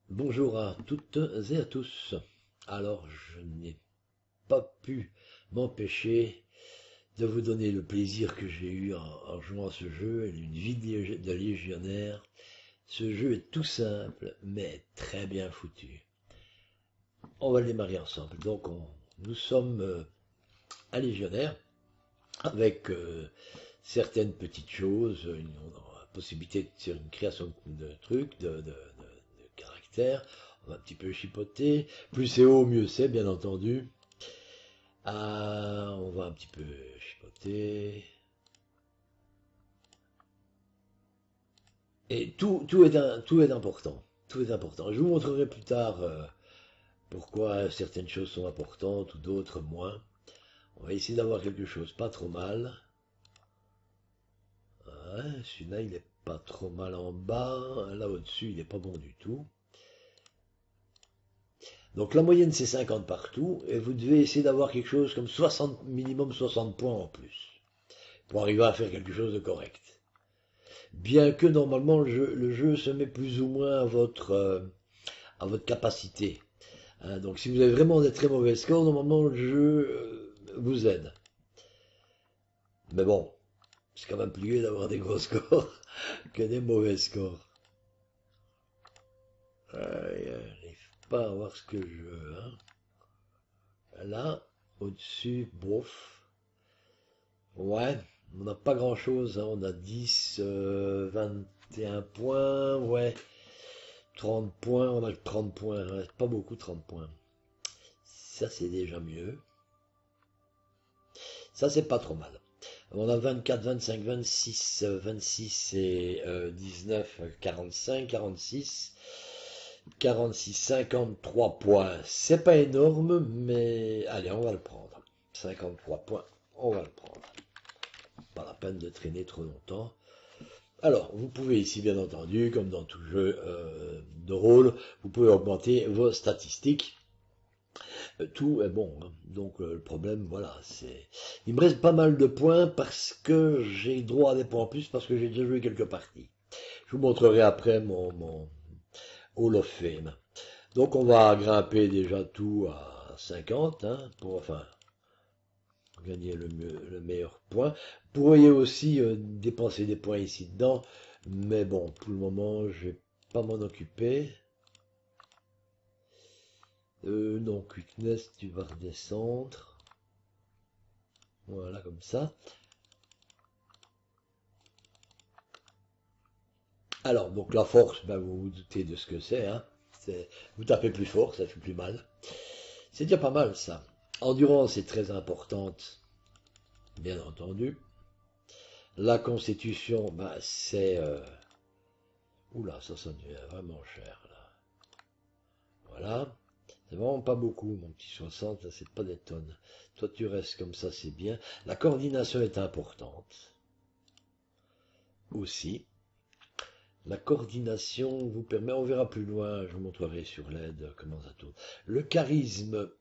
Bonjour à toutes et à tous. Alors, je n'ai pas pu m'empêcher de vous donner le plaisir que j'ai eu en jouant à ce jeu, une vie de légionnaire. Ce jeu est tout simple, mais très bien foutu. On va le démarrer ensemble. Donc, nous sommes un légionnaire avec certaines petites choses, une possibilité de faire une création de trucs, de caractères. On va un petit peu chipoter. Plus c'est haut, mieux c'est, bien entendu. On va un petit peu chipoter. Et tout est important. Tout est important. Je vous montrerai plus tard pourquoi certaines choses sont importantes ou d'autres moins. On va essayer d'avoir quelque chose pas trop mal. Ouais, celui-là, il est pas trop mal en bas. Là au-dessus, il est pas bon du tout. Donc la moyenne, c'est 50 partout. Et vous devez essayer d'avoir quelque chose comme 60, minimum 60 points en plus, pour arriver à faire quelque chose de correct. Bien que normalement le jeu se met plus ou moins à votre capacité. Hein, donc si vous avez vraiment des très mauvais scores, normalement le jeu vous aide. Mais bon, c'est quand même plus gai d'avoir des gros scores que des mauvais scores. J'arrive pas à voir ce que je veux. Hein. Là, au-dessus, bof. Ouais, on n'a pas grand-chose. Hein. On a 10, 21 points. Ouais, 30 points. On a 30 points. Ouais, pas beaucoup, 30 points. Ça, c'est déjà mieux. Ça, c'est pas trop mal. On a 24, 25, 26, 26 et 19, 45, 46, 46, 53 points. C'est pas énorme, mais allez, on va le prendre. 53 points, on va le prendre. Pas la peine de traîner trop longtemps. Alors, vous pouvez ici, bien entendu, comme dans tout jeu de rôle, vous pouvez augmenter vos statistiques. Tout est bon. Hein. Donc le problème, voilà, c'est... Il me reste pas mal de points parce que j'ai droit à des points en plus parce que j'ai déjà joué quelques parties. Je vous montrerai après mon Hall of Fame. Donc on va grimper déjà tout à 50, hein, pour gagner le meilleur point. Vous pourriez aussi dépenser des points ici dedans, mais bon, pour le moment, je vais pas m'en occuper. Non, quickness, tu vas redescendre. Voilà, comme ça. Alors, donc la force, ben, vous vous doutez de ce que c'est, hein. Vous tapez plus fort, ça fait plus mal. C'est déjà pas mal, ça. Endurance est très importante, bien entendu. La constitution, ben, c'est... Oula, ça devient vraiment cher, là. Voilà. C'est vraiment pas beaucoup, mon petit 60, là, c'est pas des tonnes. Toi, tu restes comme ça, c'est bien. La coordination est importante. Aussi. La coordination vous permet, on verra plus loin, je vous montrerai sur l'aide comment ça tourne. Le charisme,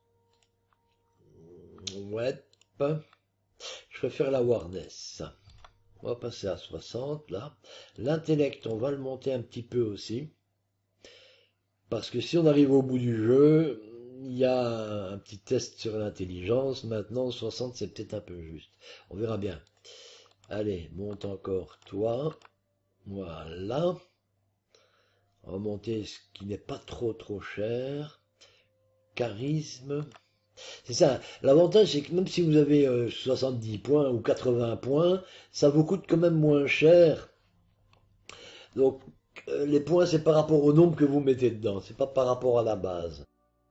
ouais, je préfère la awareness. On va passer à 60 là. L'intellect, on va le monter un petit peu aussi. Parce que si on arrive au bout du jeu, il y a un petit test sur l'intelligence. Maintenant, 60, c'est peut-être un peu juste. On verra bien. Allez, monte encore toi. Voilà. On va monter ce qui n'est pas trop cher. Charisme. C'est ça. L'avantage, c'est que même si vous avez 70 points ou 80 points, ça vous coûte quand même moins cher. Donc, les points, c'est par rapport au nombre que vous mettez dedans. C'est pas par rapport à la base.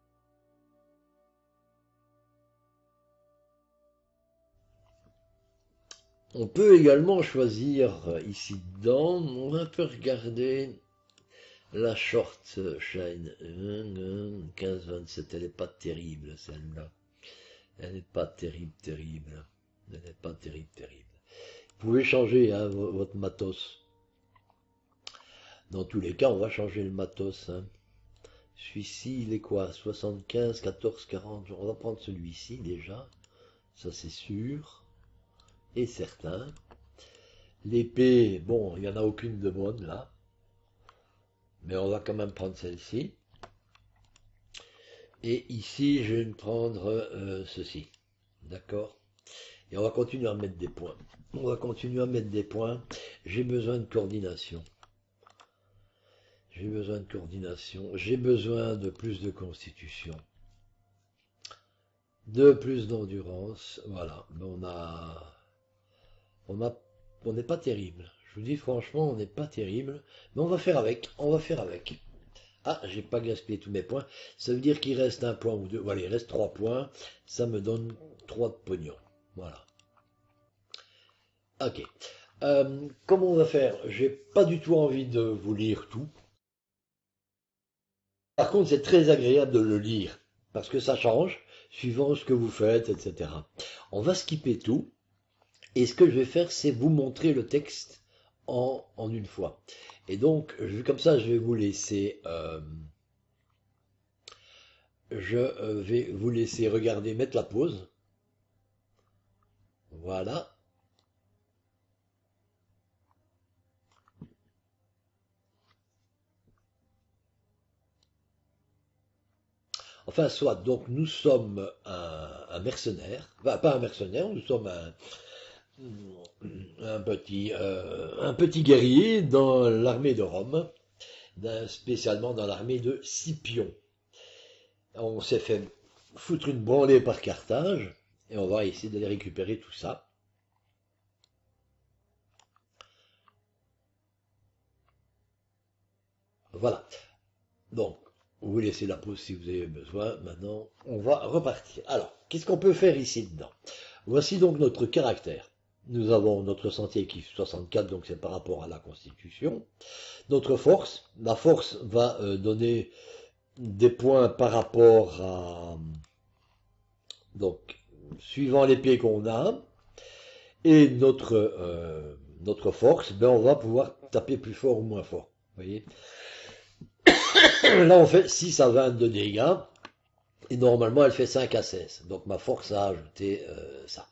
On peut également choisir ici dedans. On va un peu regarder la short shine. 15-27. Elle n'est pas terrible, celle-là. Elle n'est pas terrible. Elle n'est pas terrible. Vous pouvez changer hein, votre matos. Dans tous les cas, on va changer le matos. Hein. Celui-ci, il est quoi 75, 14, 40. On va prendre celui-ci déjà. Ça, c'est sûr. Et certain. L'épée, bon, il n'y en a aucune de bonne là. Mais on va quand même prendre celle-ci. Et ici, je vais me prendre ceci. D'accord? Et on va continuer à mettre des points. On va continuer à mettre des points. J'ai besoin de coordination. J'ai besoin de coordination. J'ai besoin de plus de constitution. De plus d'endurance. Voilà. On n'est pas terrible. Je vous dis franchement, on n'est pas terrible. Mais on va faire avec. On va faire avec. Ah, j'ai pas gaspillé tous mes points. Ça veut dire qu'il reste un point ou deux. Voilà, il reste 3 points. Ça me donne 3 de pognon. Voilà. Ok. Comment on va faire? J'ai pas du tout envie de vous lire tout. Par contre, c'est très agréable de le lire. Parce que ça change, suivant ce que vous faites, etc. On va skipper tout. Et ce que je vais faire, c'est vous montrer le texte en une fois. Et donc, comme ça, je vais vous laisser... je vais vous laisser regarder, mettre la pause. Voilà. Enfin, soit, donc nous sommes un mercenaire, enfin, pas un mercenaire, nous sommes un petit guerrier dans l'armée de Rome, spécialement dans l'armée de Scipion. On s'est fait foutre une branlée par Carthage, et on va essayer d'aller récupérer tout ça. Voilà. Donc, vous laissez la pause si vous avez besoin. Maintenant, on va repartir. Alors, qu'est-ce qu'on peut faire ici dedans? Voici donc notre caractère. Nous avons notre sentier qui est 64, donc c'est par rapport à la Constitution. Notre force, la force va donner des points par rapport à... Donc, suivant l'épée qu'on a, et notre force, ben on va pouvoir taper plus fort ou moins fort. Vous voyez? Là, on fait 6 à 20 de dégâts, et normalement, elle fait 5 à 16. Donc, ma force a ajouté ça.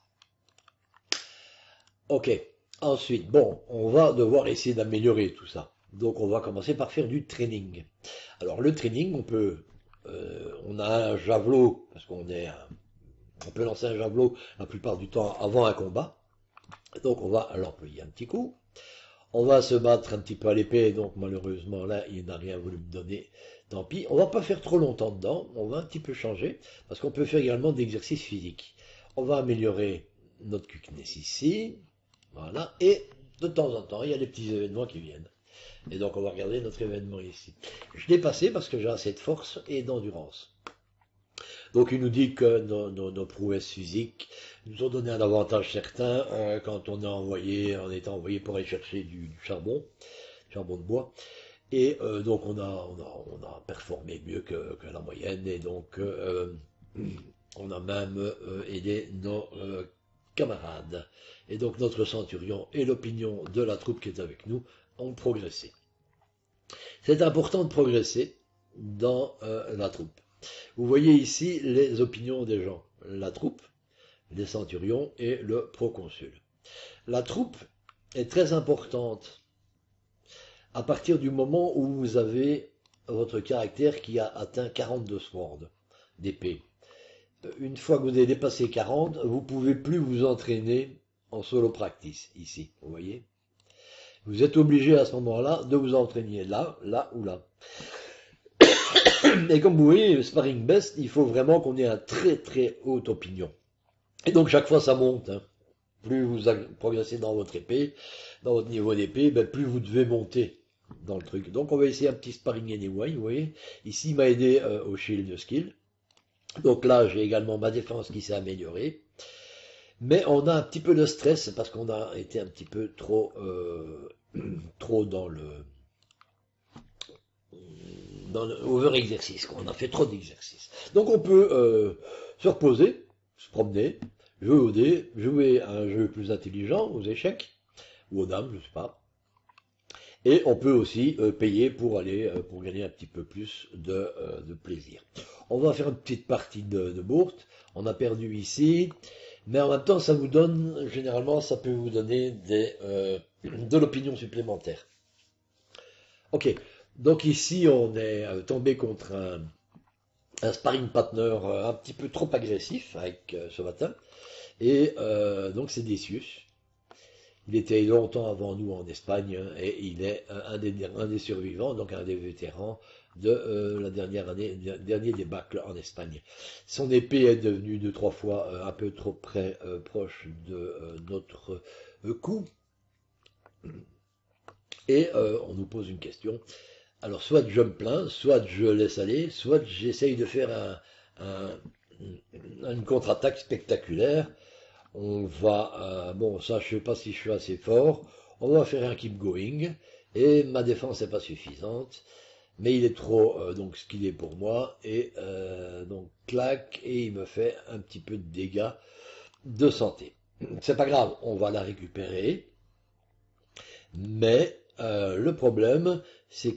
Ok. Ensuite, bon, on va devoir essayer d'améliorer tout ça. Donc, on va commencer par faire du training. Alors, le training, on a un javelot, parce on peut lancer un javelot la plupart du temps avant un combat. Donc, on va l'employer un petit coup. On va se battre un petit peu à l'épée, donc malheureusement là, il n'a rien voulu me donner. Tant pis. On va pas faire trop longtemps dedans. On va un petit peu changer, parce qu'on peut faire également d'exercices physiques. On va améliorer notre quickness ici. Voilà. Et de temps en temps, il y a des petits événements qui viennent. Et donc, on va regarder notre événement ici. Je l'ai passé parce que j'ai assez de force et d'endurance. Donc, il nous dit que nos prouesses physiques nous ont donné un avantage certain quand on est envoyé pour aller chercher du charbon de bois. Et donc, on a performé mieux que la moyenne. Et donc, on a même aidé nos camarades. Et donc notre centurion et l'opinion de la troupe qui est avec nous ont progressé. C'est important de progresser dans la troupe. Vous voyez ici les opinions des gens. La troupe, les centurions et le proconsul. La troupe est très importante à partir du moment où vous avez votre caractère qui a atteint 42 swords d'épée. Une fois que vous avez dépassé 40, vous ne pouvez plus vous entraîner en solo practice, ici, vous voyez. Vous êtes obligé à ce moment-là de vous entraîner là, là ou là. Et comme vous voyez, le sparring best, il faut vraiment qu'on ait un très très haute opinion. Et donc chaque fois ça monte. Hein. Plus vous progressez dans votre épée, dans votre niveau d'épée, ben, plus vous devez monter dans le truc. Donc on va essayer un petit sparring anyway, vous voyez. Ici il m'a aidé au shield skill. Donc là j'ai également ma défense qui s'est améliorée. Mais on a un petit peu de stress parce qu'on a été un petit peu trop dans le over-exercice. On a fait trop d'exercices. Donc on peut se reposer, se promener, jouer au dé, jouer à un jeu plus intelligent, aux échecs, ou aux dames, je sais pas. Et on peut aussi payer pour gagner un petit peu plus de plaisir. On va faire une petite partie de bourse. On a perdu ici. Mais en même temps, ça vous donne, généralement, ça peut vous donner de l'opinion supplémentaire. Ok, Donc ici, on est tombé contre un sparring partner un petit peu trop agressif avec ce matin. Et donc c'est Decius. Il était longtemps avant nous en Espagne et il est un des survivants, donc un des vétérans de la dernière année, dernier débâcle en Espagne. Son épée est devenue deux, trois fois un peu trop proche de notre cou et on nous pose une question. Alors soit je me plains, soit je laisse aller, soit j'essaye de faire une contre-attaque spectaculaire. On va, bon, ça, je sais pas si je suis assez fort. On va faire un keep going. Et ma défense n'est pas suffisante. Mais il est trop, donc, ce qu'il est pour moi. Et donc, clac. Et il me fait un petit peu de dégâts de santé. C'est pas grave, on va la récupérer. Mais le problème, c'est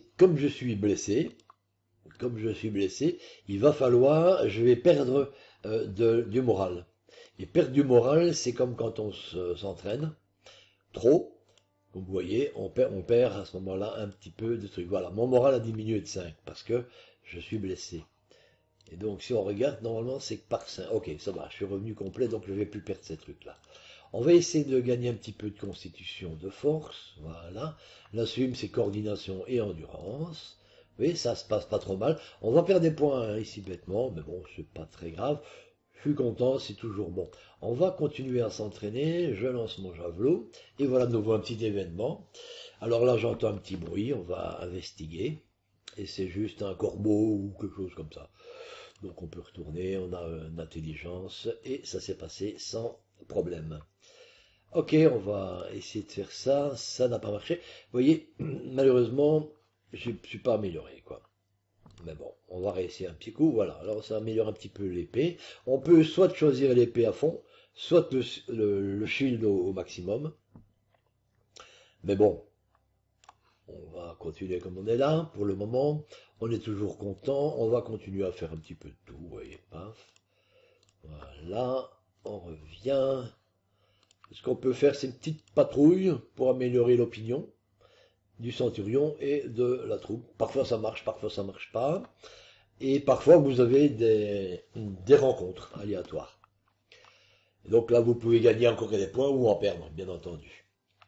comme je suis blessé, il va falloir, je vais perdre du moral. Et perdre du moral, c'est comme quand on s'entraîne trop. Donc vous voyez, on perd à ce moment-là un petit peu de trucs. Voilà, mon moral a diminué de 5 parce que je suis blessé. Et donc si on regarde, normalement c'est par 5. Ok, ça va, je suis revenu complet, donc je ne vais plus perdre ces trucs-là. On va essayer de gagner un petit peu de constitution, de force. Voilà. La swim, c'est coordination et endurance. Oui, ça se passe pas trop mal. On va perdre des points hein, ici bêtement, mais bon, c'est pas très grave. Je suis content, c'est toujours bon. On va continuer à s'entraîner. Je lance mon javelot. Et voilà de nouveau un petit événement. Alors là, j'entends un petit bruit. On va investiguer. Et c'est juste un corbeau ou quelque chose comme ça. Donc on peut retourner. On a une intelligence. Et ça s'est passé sans problème. Ok, on va essayer de faire ça. Ça n'a pas marché. Vous voyez, malheureusement, je ne suis pas amélioré, quoi. Mais bon, on va réessayer un petit coup. Voilà, alors ça améliore un petit peu l'épée. On peut soit choisir l'épée à fond, soit le shield au maximum. Mais bon, on va continuer comme on est là pour le moment. On est toujours content. On va continuer à faire un petit peu de tout. Vous voyez, paf. Voilà, on revient. Ce qu'on peut faire, c'est une petite patrouille pour améliorer l'opinion du centurion et de la troupe. Parfois ça marche pas. Et parfois vous avez des rencontres aléatoires. Et donc là, vous pouvez gagner encore des points ou en perdre, bien entendu.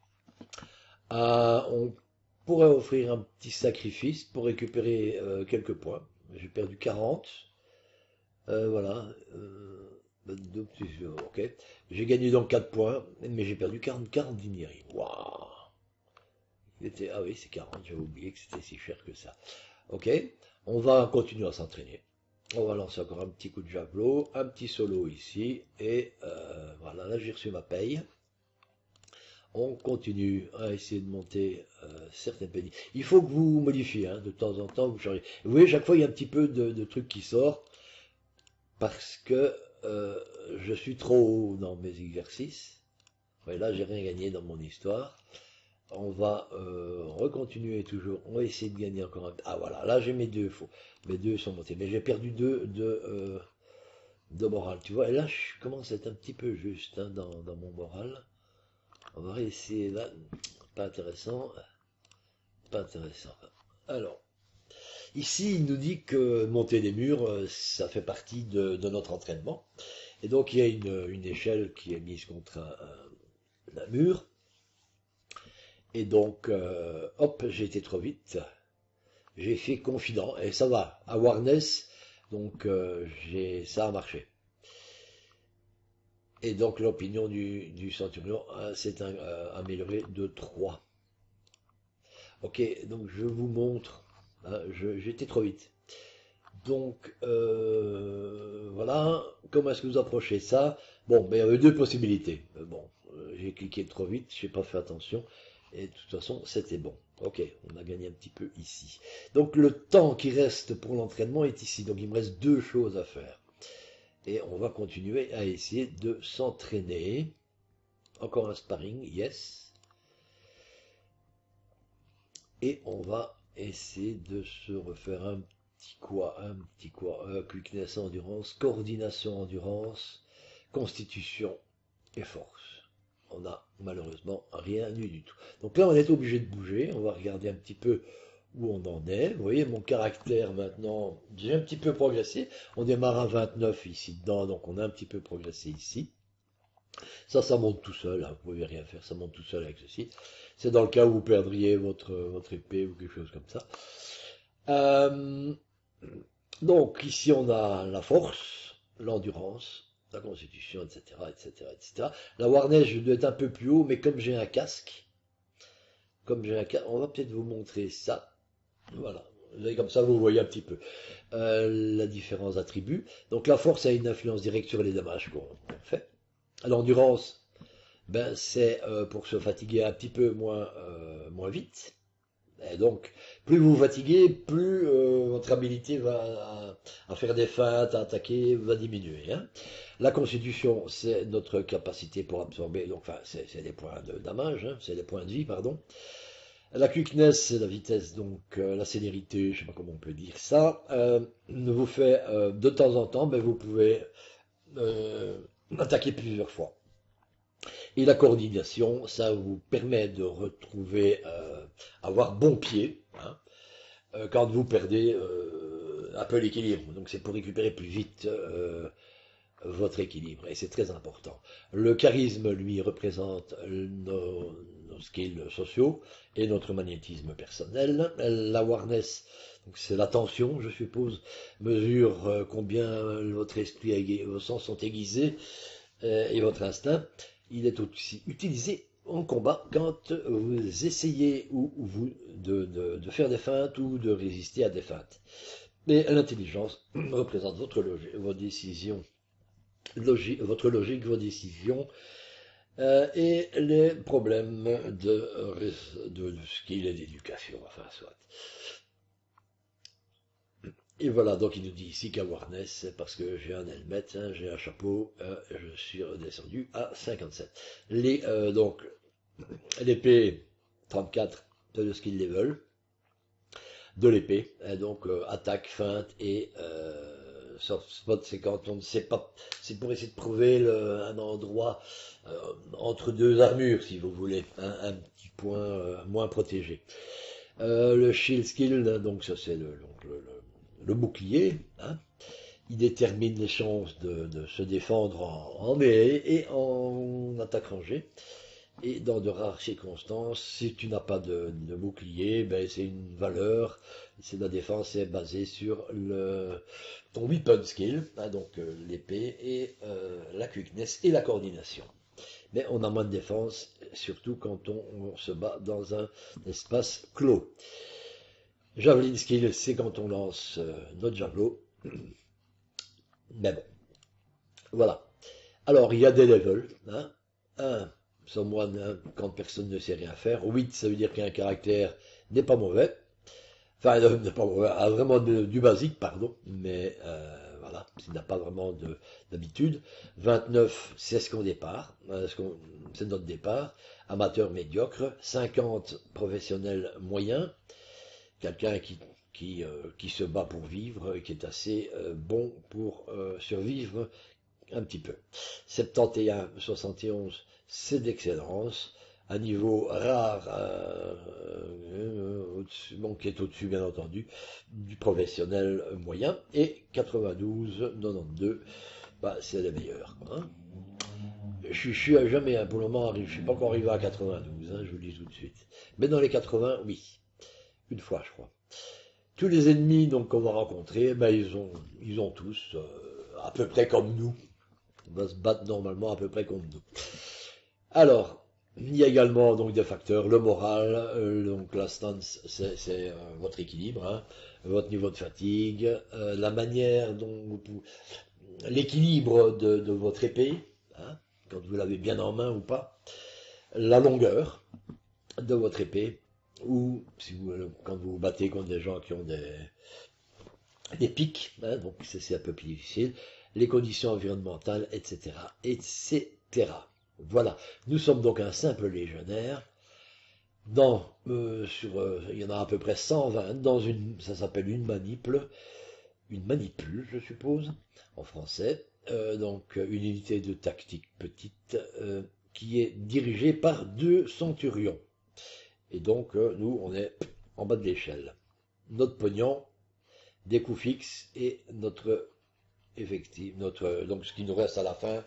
On pourrait offrir un petit sacrifice pour récupérer quelques points. J'ai perdu 40. Voilà. 22, ok. J'ai gagné donc 4 points, mais j'ai perdu 40 d'Inieri. Waouh! Ah oui, c'est 40, j'avais oublié que c'était si cher que ça. Ok, on va continuer à s'entraîner. On va lancer encore un petit coup de javelot, un petit solo ici, et voilà, là j'ai reçu ma paye. On continue à essayer de monter certaines péniches. Il faut que vous modifiez, hein, de temps en temps, vous changez. Vous voyez, chaque fois il y a un petit peu de trucs qui sortent, parce que je suis trop haut dans mes exercices. Ouais, là j'ai rien gagné dans mon histoire. On va recontinuer toujours. On va essayer de gagner encore un. Ah voilà, là j'ai mes deux faux. Mes deux sont montés. Mais j'ai perdu de morale. Tu vois, et là je commence à être un petit peu juste hein, dans mon moral. On va réessayer là. Pas intéressant. Pas intéressant. Alors, ici il nous dit que monter des murs, ça fait partie de notre entraînement. Et donc il y a une échelle qui est mise contre un mur. Et donc, hop, j'ai été trop vite. J'ai fait confident et ça va. Awareness, donc ça a marché. Et donc l'opinion du centurion s'est améliorée de 3. Ok, donc je vous montre. Hein, j'étais trop vite. Donc voilà, comment est-ce que vous approchez ça? Bon, ben, il y avait deux possibilités. Bon, j'ai cliqué trop vite, je n'ai pas fait attention. Et de toute façon, c'était bon. Ok, on a gagné un petit peu ici. Donc le temps qui reste pour l'entraînement est ici. Donc il me reste deux choses à faire. Et on va continuer à essayer de s'entraîner. Encore un sparring, yes. Et on va essayer de se refaire un petit quoi. Quickness, endurance, coordination, endurance, constitution et force. On a malheureusement rien eu du tout. Donc là, on est obligé de bouger. On va regarder un petit peu où on en est. Vous voyez, mon caractère maintenant, j'ai un petit peu progressé. On démarre à 29 ici dedans, donc on a un petit peu progressé ici. Ça monte tout seul, hein, vous pouvez rien faire, ça monte tout seul avec ceci. C'est dans le cas où vous perdriez votre épée ou quelque chose comme ça. Euh, donc ici on a la force, l'endurance, la constitution, etc., etc., etc. La Warner, je dois être un peu plus haut, mais on va peut-être vous montrer ça. Voilà. Comme ça, vous voyez un petit peu la différence d'attributs. Donc la force a une influence directe sur les dommages qu'on fait. L'endurance, ben, c'est pour se fatiguer un petit peu moins vite. Et donc, plus vous vous fatiguez, plus votre habilité à faire des feintes, à attaquer, va diminuer. Hein. La constitution, c'est notre capacité pour absorber, donc enfin, c'est des points de damage, hein, c'est des points de vie, pardon. La quickness, c'est la vitesse, donc la célérité, je sais pas comment on peut dire ça, vous fait de temps en temps, ben, vous pouvez attaquer plusieurs fois. Et la coordination, ça vous permet de retrouver, avoir bon pied, hein, quand vous perdez un peu l'équilibre. Donc c'est pour récupérer plus vite votre équilibre, et c'est très important. Le charisme, lui, représente nos skills sociaux et notre magnétisme personnel. L'awareness, donc c'est l'attention, je suppose, mesure combien votre esprit, vos sens sont aiguisés et votre instinct. Il est aussi utilisé en combat quand vous essayez de faire des feintes ou de résister à des feintes. Mais l'intelligence représente vos décisions, votre logique, vos décisions et les problèmes de skill et d'éducation, enfin soit. Et voilà, donc il nous dit ici qu'awareness, parce que j'ai un helmet, hein, j'ai un chapeau, je suis redescendu à 57. Donc, l'épée 34, c'est le skill level de l'épée, hein, donc attaque, feinte et soft spot, c'est quand on ne sait pas, c'est pour essayer de trouver un endroit entre deux armures, si vous voulez, un petit point moins protégé. Le shield skill, donc ça c'est le bouclier, hein. Il détermine les chances de se défendre en mêlée et en attaque rangée. Et dans de rares circonstances, si tu n'as pas de bouclier, ben c'est une valeur. C'est la défense est basée sur ton weapon skill, hein, donc l'épée et la quickness et la coordination. Mais on a moins de défense, surtout quand on se bat dans un espace clos. Javelin skill, c'est quand on lance notre javelot. Mais bon, voilà. Alors, il y a des levels. Hein. 1, someone, hein, quand personne ne sait rien faire. 8, ça veut dire qu'un caractère n'est pas mauvais. Enfin, n'est pas mauvais, a vraiment du basique, pardon. Mais voilà, s'il n'a pas vraiment d'habitude. 29, c'est ce qu'on départ. C'est notre départ. Amateur médiocre. 50, professionnel moyen. Quelqu'un qui se bat pour vivre et qui est assez bon pour survivre un petit peu. 71, 71, c'est d'excellence, un niveau rare, qui est au-dessus bien entendu du professionnel moyen, et 92, 92, bah, c'est les meilleurs. Hein. Je suis jamais, hein, pour le moment, je suis pas encore arrivé à 92, hein, je vous le dis tout de suite. Mais dans les 80, oui, une fois je crois. Tous les ennemis donc qu'on va rencontrer, ben, ils ont tous à peu près comme nous. On va se battre normalement à peu près comme nous. Alors, il y a également donc des facteurs, le moral, donc la stance, c'est votre équilibre, hein, votre niveau de fatigue, la manière dont l'équilibre de votre épée, hein, quand vous l'avez bien en main ou pas, la longueur de votre épée, ou si quand vous vous battez contre des gens qui ont des pics, hein, donc c'est un peu plus difficile, les conditions environnementales, etc., etc. Voilà, nous sommes donc un simple légionnaire. Il y en a à peu près 120 ça s'appelle une manipule, je suppose, en français. Donc une unité de tactique petite qui est dirigée par 2 centurions. Et donc nous, on est en bas de l'échelle. notre pognon, des coûts fixes et notre effectif, donc ce qui nous reste à la fin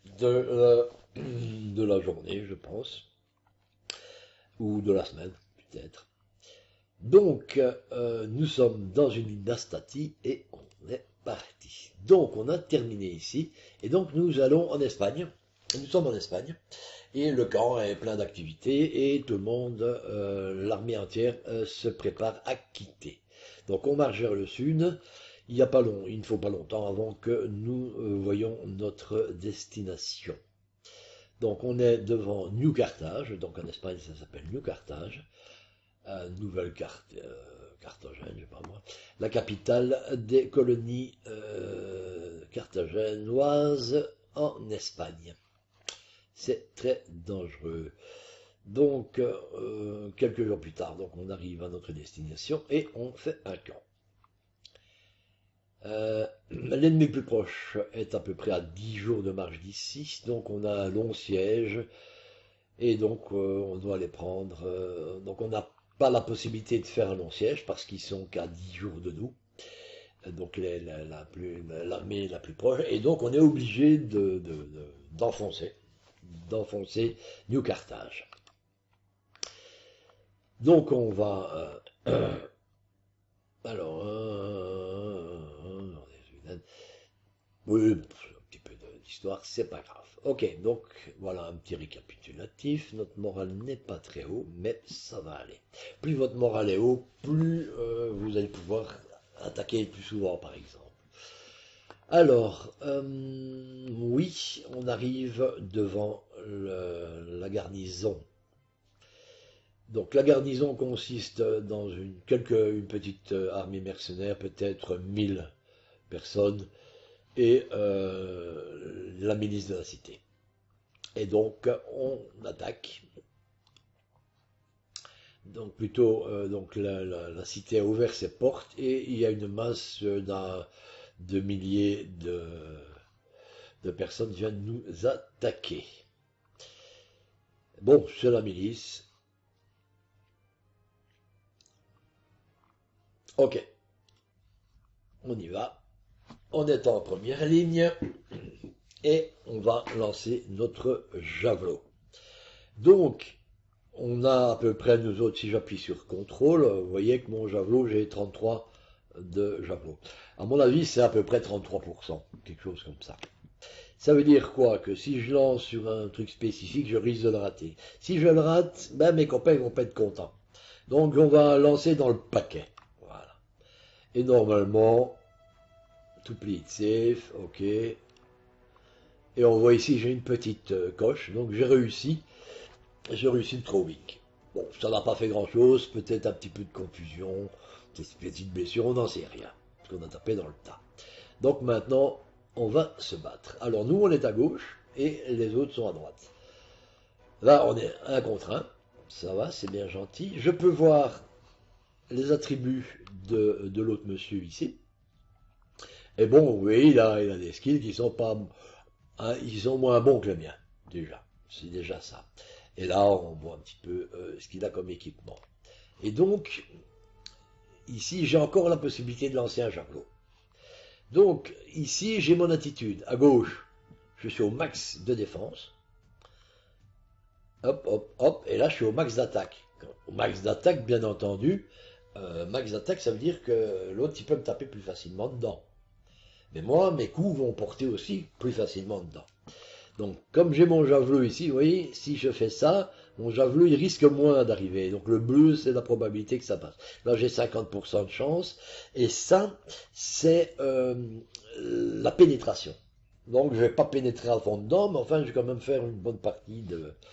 de la journée, je pense, ou de la semaine, peut-être. Donc, nous sommes dans une dynastie et on est parti. Donc, on a terminé ici. Et donc, nous allons en Espagne. Nous sommes en Espagne. Et le camp est plein d'activités. Et tout le monde, l'armée entière, se prépare à quitter. Donc, on marche vers le sud. Il ne faut pas longtemps avant que nous voyons notre destination. Donc, on est devant New Carthage. Donc, en Espagne, ça s'appelle New Carthage. Nouvelle Carthagène, je sais pas moi, la capitale des colonies carthaginoises en Espagne. C'est très dangereux. Donc, quelques jours plus tard, donc on arrive à notre destination et on fait un camp. L'ennemi le plus proche est à peu près à 10 jours de marche d'ici, donc on a un long siège et donc on doit les prendre. Donc on a pas la possibilité de faire un long siège parce qu'ils sont qu'à 10 jours de nous, donc l'armée la plus proche, et donc on est obligé d'enfoncer New Carthage. Donc on va alors oui, un petit peu d'histoire, c'est pas grave. Ok, donc voilà un petit récapitulatif. Notre morale n'est pas très haut, mais ça va aller. Plus votre morale est haut, plus vous allez pouvoir attaquer plus souvent, par exemple. Alors, oui, on arrive devant la garnison. Donc la garnison consiste dans une petite armée mercenaire, peut-être 1000 personnes, et la milice de la cité. Et donc on attaque. Donc plutôt, donc la cité a ouvert ses portes et il y a une masse de milliers de personnes qui viennent nous attaquer. Bon, c'est la milice. Ok, on y va. On est en première ligne et on va lancer notre javelot. Donc, on a à peu près, nous autres, si j'appuie sur contrôle, vous voyez que mon javelot, j'ai 33 de javelot. À mon avis, c'est à peu près 33%, quelque chose comme ça. Ça veut dire quoi? Que si je lance sur un truc spécifique, je risque de le rater. Si je le rate, ben mes copains vont pas être contents. Donc on va lancer dans le paquet. Voilà. Et normalement, tout play safe, ok. Et on voit ici, j'ai une petite coche, donc j'ai réussi le throwing. Bon, ça n'a pas fait grand chose, peut-être un petit peu de confusion, des petites blessures, on n'en sait rien, parce qu'on a tapé dans le tas. Donc maintenant, on va se battre. Alors nous, on est à gauche, et les autres sont à droite. Là, on est 1 contre 1, ça va, c'est bien gentil. Je peux voir les attributs de l'autre monsieur ici. Et bon, oui, il a des skills qui sont pas... Hein, ils sont moins bons que le mien, déjà. C'est déjà ça. Et là, on voit un petit peu ce qu'il a comme équipement. Et donc, ici, j'ai encore la possibilité de lancer un javelot. Donc, ici, j'ai mon attitude. À gauche, je suis au max de défense. Hop, hop, hop. Et là, je suis au max d'attaque. Au max d'attaque, bien entendu. Max d'attaque, ça veut dire que l'autre, il peut me taper plus facilement dedans. Mais moi, mes coups vont porter aussi plus facilement dedans. Donc, comme j'ai mon javelot ici, vous voyez, si je fais ça, mon javelot, il risque moins d'arriver. Donc, le bleu, c'est la probabilité que ça passe. Là, j'ai 50% de chance. Et ça, c'est la pénétration. Donc, je ne vais pas pénétrer à fond dedans, mais enfin, je vais quand même faire une bonne partie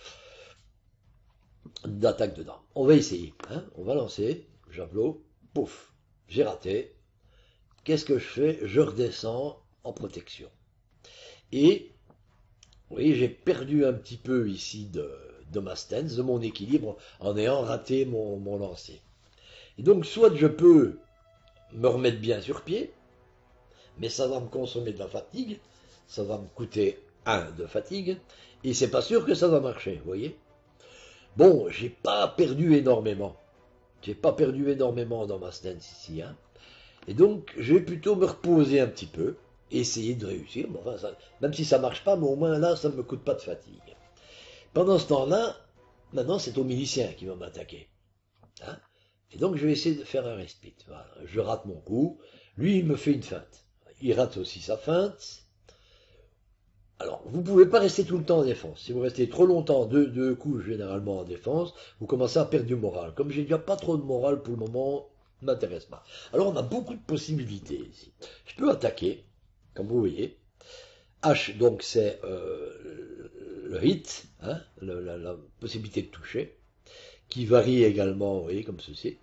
d'attaque dedans. On va essayer. Hein, on va lancer. Javelot. Pouf. J'ai raté. Qu'est-ce que je fais? Je redescends en protection. Et... vous voyez, j'ai perdu un petit peu ici de ma stance, de mon équilibre, en ayant raté mon lancer. Et donc, soit je peux me remettre bien sur pied, mais ça va me consommer de la fatigue, ça va me coûter 1 de fatigue, et c'est pas sûr que ça va marcher, vous voyez. Bon, j'ai pas perdu énormément. J'ai pas perdu énormément dans ma stance ici, hein. Et donc, je vais plutôt me reposer un petit peu, et essayer de réussir. Bon, enfin, même si ça marche pas, mais au moins là, ça ne me coûte pas de fatigue. Pendant ce temps-là, maintenant, c'est au milicien qui va m'attaquer. Hein. Et donc, je vais essayer de faire un respite. Voilà. Je rate mon coup. Lui, il me fait une feinte. Il rate aussi sa feinte. Alors, vous ne pouvez pas rester tout le temps en défense. Si vous restez trop longtemps, deux coups généralement en défense, vous commencez à perdre du moral. Comme j'ai déjà pas trop de moral pour le moment, ne m'intéresse pas. Alors, on a beaucoup de possibilités ici. Je peux attaquer, comme vous voyez. H, donc, c'est le hit, hein, la possibilité de toucher, qui varie également, vous voyez, comme ceci.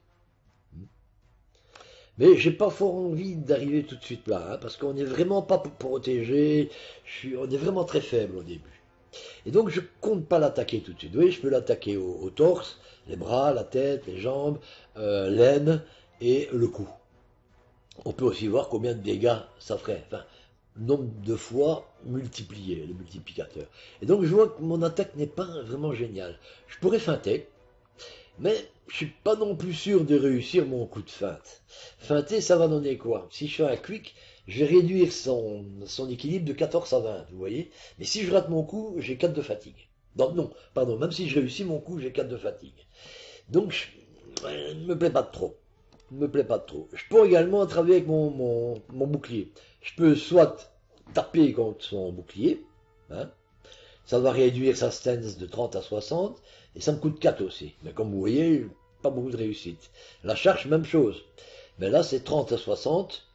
Mais j'ai pas fort envie d'arriver tout de suite là, hein, parce qu'on n'est vraiment pas protégé, on est vraiment très faible au début. Et donc je compte pas l'attaquer tout de suite. Oui, je peux l'attaquer au torse, les bras, la tête, les jambes, l'aine et le cou. On peut aussi voir combien de dégâts ça ferait. Enfin, nombre de fois multiplié, le multiplicateur. Et donc je vois que mon attaque n'est pas vraiment géniale. Je pourrais feinter, mais je suis pas non plus sûr de réussir mon coup de feinte. Feinter, ça va donner quoi? Si je fais un quick, je vais réduire son équilibre de 14 à 20, vous voyez? Mais si je rate mon coup, j'ai 4 de fatigue. Donc non, pardon, même si je réussis mon coup, j'ai 4 de fatigue. Donc, me plaît pas trop. Me plaît pas trop. Je peux également travailler avec mon bouclier. Je peux soit taper contre son bouclier, hein, ça va réduire sa stance de 30 à 60, et ça me coûte 4 aussi. Mais comme vous voyez, pas beaucoup de réussite. La charge, même chose. Mais là, c'est 30 à 60.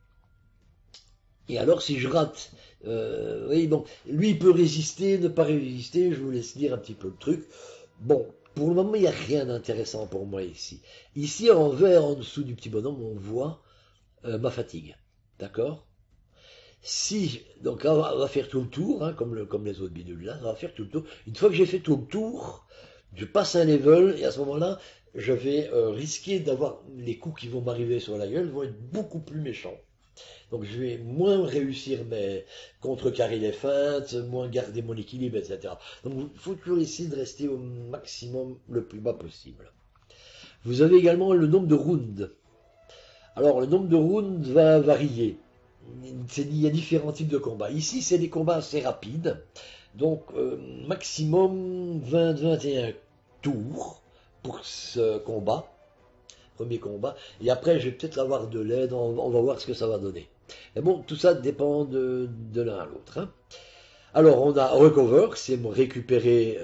Et alors, si je rate, oui, bon, lui, il peut résister, ne pas résister, je vous laisse lire un petit peu le truc. Bon, pour le moment, il n'y a rien d'intéressant pour moi ici. Ici, en vert, en dessous du petit bonhomme, on voit ma fatigue. D'accord? Si, donc on va faire tout le tour, hein, comme les autres bidules là, on va faire tout le tour. Une fois que j'ai fait tout le tour, je passe un level, et à ce moment-là, je vais risquer d'avoir les coups qui vont m'arriver sur la gueule vont être beaucoup plus méchants. Donc je vais moins réussir mes contrecarrer les feintes, moins garder mon équilibre, etc. Donc il faut toujours essayer de rester au maximum le plus bas possible. Vous avez également le nombre de rounds. Alors le nombre de rounds va varier. Il y a différents types de combats. Ici, c'est des combats assez rapides. Donc, maximum 20-21 tours pour ce combat. Premier combat. Et après, je vais peut-être avoir de l'aide. On va voir ce que ça va donner. Mais bon, tout ça dépend de l'un à l'autre. Hein. Alors, on a Recover, c'est récupérer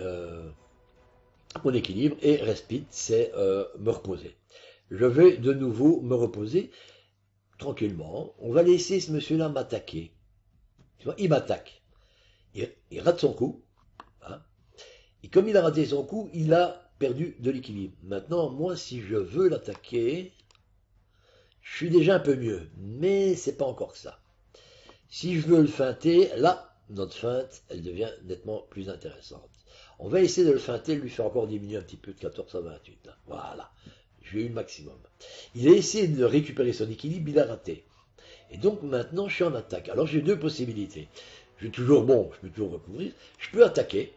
mon équilibre. Et Respite, c'est me reposer. Je vais de nouveau me reposer tranquillement. On va laisser ce monsieur-là m'attaquer. Tu vois, il m'attaque. Il rate son coup. Hein, et comme il a raté son coup, il a perdu de l'équilibre. Maintenant, moi, si je veux l'attaquer, je suis déjà un peu mieux. Mais c'est pas encore ça. Si je veux le feinter, là, notre feinte, elle devient nettement plus intéressante. On va essayer de le feinter, de lui faire encore diminuer un petit peu de 14 à 28. Hein. Voilà. J'ai eu le maximum. Il a essayé de récupérer son équilibre, il a raté. Et donc maintenant, je suis en attaque. Alors j'ai deux possibilités. Je peux toujours recouvrir. Je peux attaquer.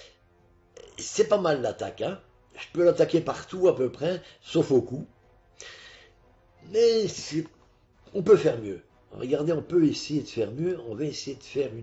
C'est pas mal l'attaque, hein. Je peux l'attaquer partout à peu près, sauf au cou. Mais on peut faire mieux. Regardez, on peut essayer de faire mieux. On va essayer de faire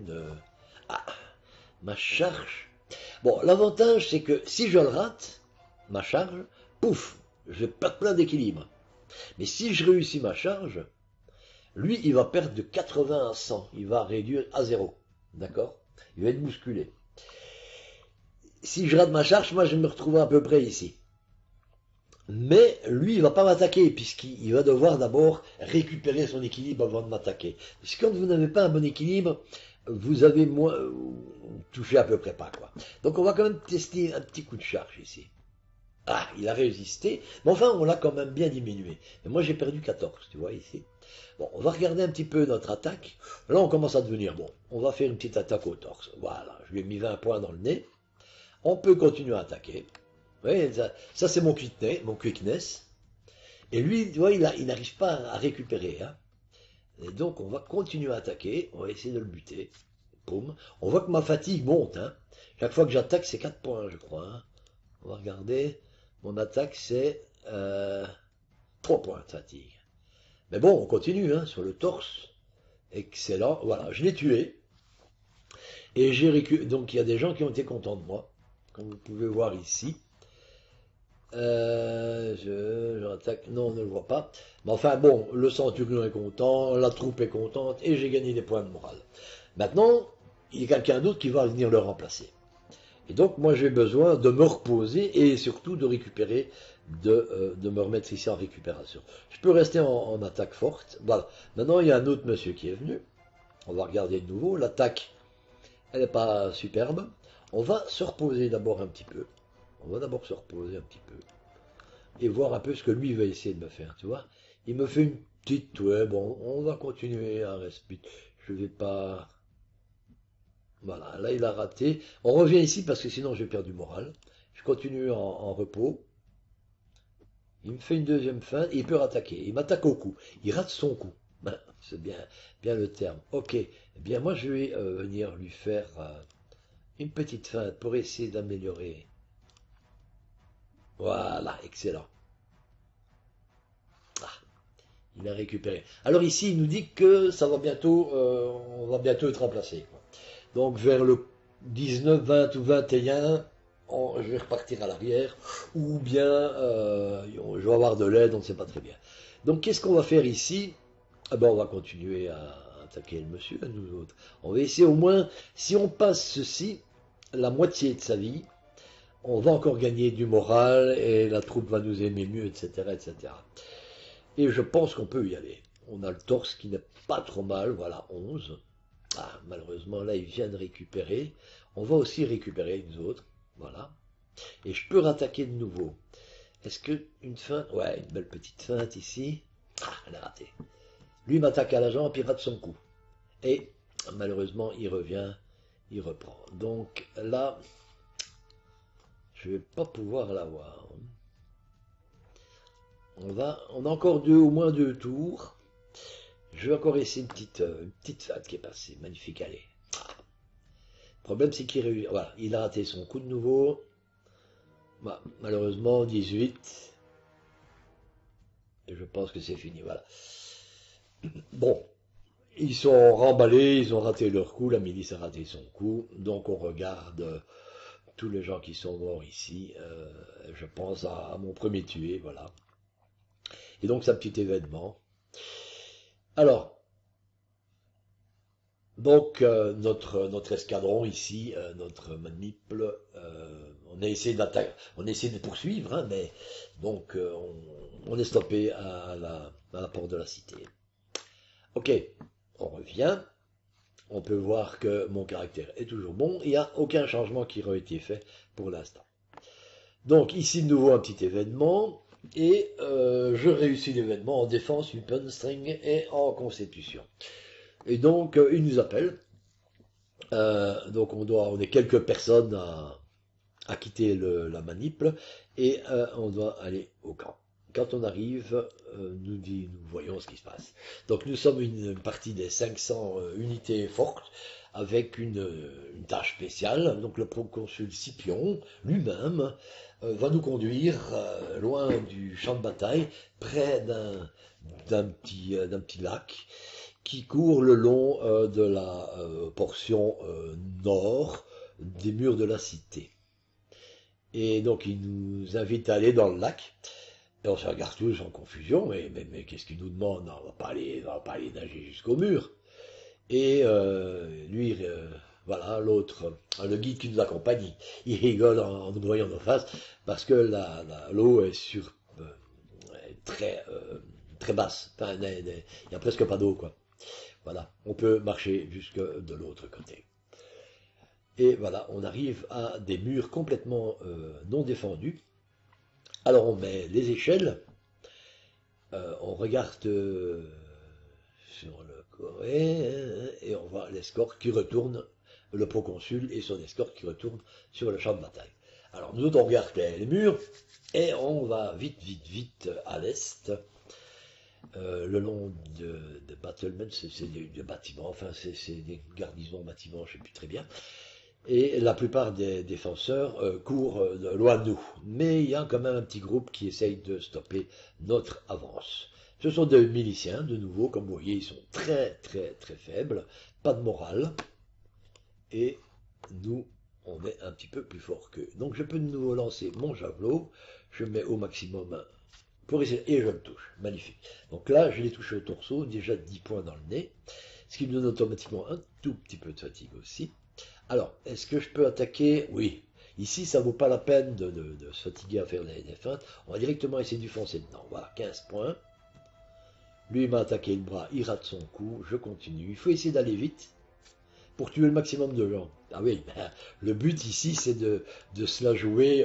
ma charge. Bon, l'avantage, c'est que si je le rate, ma charge, pouf, je perds plein d'équilibre. Mais si je réussis ma charge, lui, il va perdre de 80 à 100. Il va réduire à 0. D'accord? Il va être bousculé. Si je rate ma charge, moi, je vais me retrouver à peu près ici. Mais lui, il va pas m'attaquer, puisqu'il va devoir d'abord récupérer son équilibre avant de m'attaquer. Parce que quand vous n'avez pas un bon équilibre, vous avez moins touché à peu près pas, quoi. Donc on va quand même tester un petit coup de charge ici. Ah, il a résisté, mais enfin, on l'a quand même bien diminué. Mais moi, j'ai perdu 14, tu vois, ici. Bon, on va regarder un petit peu notre attaque. Là, on commence à devenir bon. On va faire une petite attaque au torse. Voilà, je lui ai mis 20 points dans le nez. On peut continuer à attaquer. Oui, ça c'est mon quickness. Et lui, tu vois, il n'arrive pas à récupérer. Hein. Et donc, on va continuer à attaquer. On va essayer de le buter. Boum. On voit que ma fatigue monte. Hein. Chaque fois que j'attaque, c'est 4 points, je crois. Hein. On va regarder. Mon attaque, c'est Euh, 3 points de fatigue. Mais bon, on continue, hein, sur le torse. Excellent. Voilà, je l'ai tué. Et j'ai récupéré. Donc il y a des gens qui ont été contents de moi. Comme vous pouvez voir ici. Je attaque. Non, on ne le voit pas. Mais enfin bon, le centurion est content, la troupe est contente, et j'ai gagné des points de morale. Maintenant, il y a quelqu'un d'autre qui va venir le remplacer. Et donc moi j'ai besoin de me reposer et surtout de récupérer, de me remettre ici en récupération. Je peux rester en attaque forte. Voilà. Maintenant il y a un autre monsieur qui est venu. On va regarder de nouveau. L'attaque, elle n'est pas superbe. On va se reposer d'abord un petit peu. On va d'abord se reposer un petit peu. Et voir un peu ce que lui va essayer de me faire, tu vois. Il me fait une petite, ouais, bon, on va continuer à respirer. Je vais pas... Voilà, là il a raté. On revient ici parce que sinon j'ai perdu moral. Je continue en repos. Il me fait une deuxième feinte et il peut rattaquer. Il m'attaque au cou. Il rate son coup. Ben, c'est bien, bien le terme. Ok. Eh bien, moi, je vais venir lui faire une petite feinte pour essayer d'améliorer. Voilà, excellent. Ah, il a récupéré. Alors ici, il nous dit que ça va bientôt, on va bientôt être remplacé, quoi. Donc vers le 19, 20 ou 21, je vais repartir à l'arrière, ou bien je vais avoir de l'aide, on ne sait pas très bien. Donc qu'est-ce qu'on va faire ici? Ah ben, on va continuer à attaquer le monsieur, à nous autres. On va essayer au moins, si on passe ceci, la moitié de sa vie, on va encore gagner du moral et la troupe va nous aimer mieux, etc., etc. Et je pense qu'on peut y aller. On a le torse qui n'est pas trop mal, voilà, 11. Ah, malheureusement, là, il vient de récupérer. On va aussi récupérer nous autres, voilà. Et je peux rattaquer de nouveau. Est-ce que une feinte? Ouais, une belle petite feinte ici. Ah, elle a raté. Lui m'attaque à la jambe, puis rate son coup. Et malheureusement, il revient, il reprend. Donc là, je ne vais pas pouvoir l'avoir. On a encore au moins 2 tours. Je vais encore essayer une petite feinte qui est passée. Magnifique, allez. Le problème, c'est qu'il réussit. Voilà, il a raté son coup de nouveau. Bah, malheureusement, 18. Et je pense que c'est fini, voilà. Bon, ils sont remballés, ils ont raté leur coup, la milice a raté son coup. Donc on regarde tous les gens qui sont morts ici. Je pense à mon premier tué, voilà. Et donc c'est un petit événement. Alors, donc notre escadron ici, notre maniple, on a essayé de poursuivre, hein, mais donc on est stoppé à la porte de la cité. Ok, on revient. On peut voir que mon caractère est toujours bon. Il n'y a aucun changement qui aurait été fait pour l'instant. Donc ici de nouveau un petit événement. Et je réussis l'événement en défense, weapon, string et en constitution. Et donc il nous appelle. Donc on est quelques personnes à quitter la manip et on doit aller au camp. Quand on arrive, nous voyons ce qui se passe. Donc nous sommes une partie des 500 unités fortes avec une tâche spéciale. Donc le proconsul Scipion lui-même va nous conduire loin du champ de bataille, près d'un petit lac qui court le long de la portion nord des murs de la cité. Et donc il nous invite à aller dans le lac. Et on se regarde tous en confusion, mais qu'est-ce qu'il nous demande? On va pas aller nager jusqu'au mur. Et lui, voilà, l'autre, le guide qui nous accompagne, il rigole en nous voyant en face, parce que l'eau est très, très basse. Enfin, il n'y a presque pas d'eau, quoi. Voilà, on peut marcher jusque de l'autre côté. Et voilà, on arrive à des murs complètement non défendus. Alors on met les échelles, on regarde sur le Corée et on voit l'escorte qui retourne, le proconsul et son escorte qui retourne sur le champ de bataille. Alors nous autres on regarde les murs et on va vite à l'est, le long de battlements, c'est des bâtiments, enfin c'est des garnisons bâtiments, je ne sais plus très bien. Et la plupart des défenseurs courent loin de nous. Mais il y a quand même un petit groupe qui essaye de stopper notre avance. Ce sont des miliciens, de nouveau, comme vous voyez, ils sont très très très faibles, pas de morale, et nous, on est un petit peu plus fort qu'eux. Donc je peux de nouveau lancer mon javelot, je mets au maximum pour essayer, et je le touche, magnifique. Donc là, je l'ai touché au torseau, déjà 10 points dans le nez, ce qui me donne automatiquement un tout petit peu de fatigue aussi. Alors, est-ce que je peux attaquer? Oui. Ici, ça vaut pas la peine de se fatiguer à faire des feintes. On va directement essayer de lui foncer dedans. Voilà, 15 points. Lui, il m'a attaqué le bras, il rate son coup. Je continue. Il faut essayer d'aller vite pour tuer le maximum de gens. Ah oui, ben, le but ici, c'est de se la jouer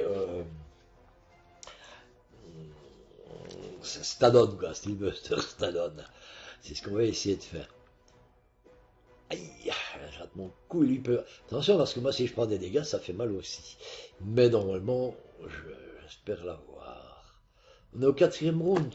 Stallone, quoi. Sylvester Stallone. C'est ce qu'on va essayer de faire. Aïe, je rate mon coup, lui peut. Attention, parce que moi, si je prends des dégâts, ça fait mal aussi. Mais normalement, j'espère l'avoir. On est au quatrième round.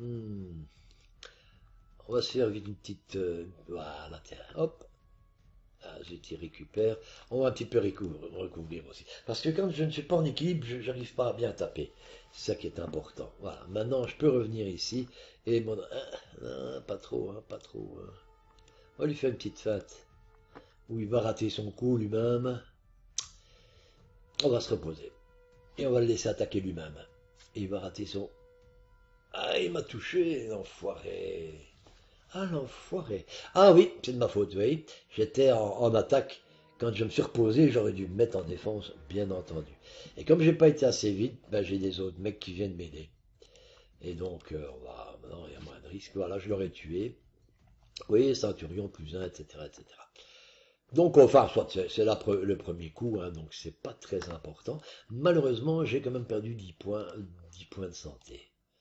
On va se faire vite une petite. Voilà, tiens, hop. Ah, j'ai récupère. On va un petit peu recouvrir aussi. Parce que quand je ne suis pas en équilibre, je n'arrive pas à bien taper. C'est ça qui est important. Voilà, maintenant, je peux revenir ici. Et mon. Pas trop, hein, pas trop. On va lui faire une petite feinte. Où il va rater son coup lui-même. On va se reposer. Et on va le laisser attaquer lui-même. Et il va rater son... Ah, il m'a touché, l'enfoiré. Ah, l'enfoiré. Ah oui, c'est de ma faute, vous voyez. J'étais en attaque. Quand je me suis reposé, j'aurais dû me mettre en défense, bien entendu. Et comme j'ai pas été assez vite, ben, j'ai des autres mecs qui viennent m'aider. Et donc, maintenant, il y a moins de risques. Voilà, je l'aurais tué. Oui, Centurion plus un, etc., etc. Donc, enfin, soit c'est le premier coup, hein, donc c'est pas très important. Malheureusement, j'ai quand même perdu 10 points de santé.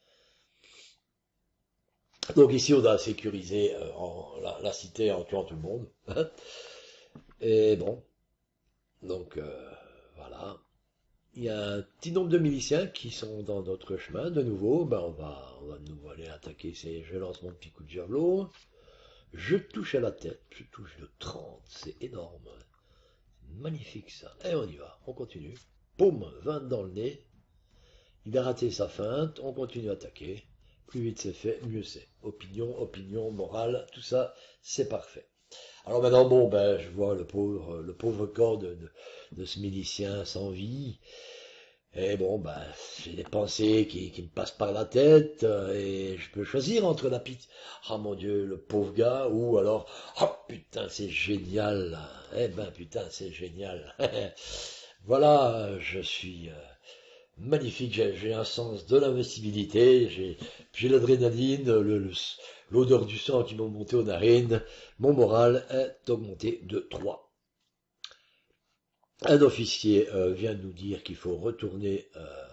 Donc ici, on a sécurisé la cité en tuant tout le monde. Et bon, donc voilà. Il y a un petit nombre de miliciens qui sont dans notre chemin. De nouveau, ben on va de nouveau aller attaquer. Je lance mon petit coup de javelot. Je touche à la tête. Je touche de 30. C'est énorme. Magnifique ça. Et on y va. On continue. Poum, 20 dans le nez. Il a raté sa feinte. On continue à attaquer. Plus vite c'est fait, mieux c'est. Opinion, morale, tout ça, c'est parfait. Alors maintenant, bon, ben, je vois le pauvre corps de ce milicien sans vie. Et bon, ben, j'ai des pensées qui me passent par la tête, et je peux choisir entre la pitié. Ah mon Dieu, le pauvre gars, ou alors, oh putain, c'est génial. Eh ben, putain, c'est génial. Voilà, je suis magnifique, j'ai un sens de l'investibilité, j'ai l'adrénaline, l'odeur du sang qui m'a monté aux narines, mon moral est augmenté de 3. Un officier vient de nous dire qu'il faut retourner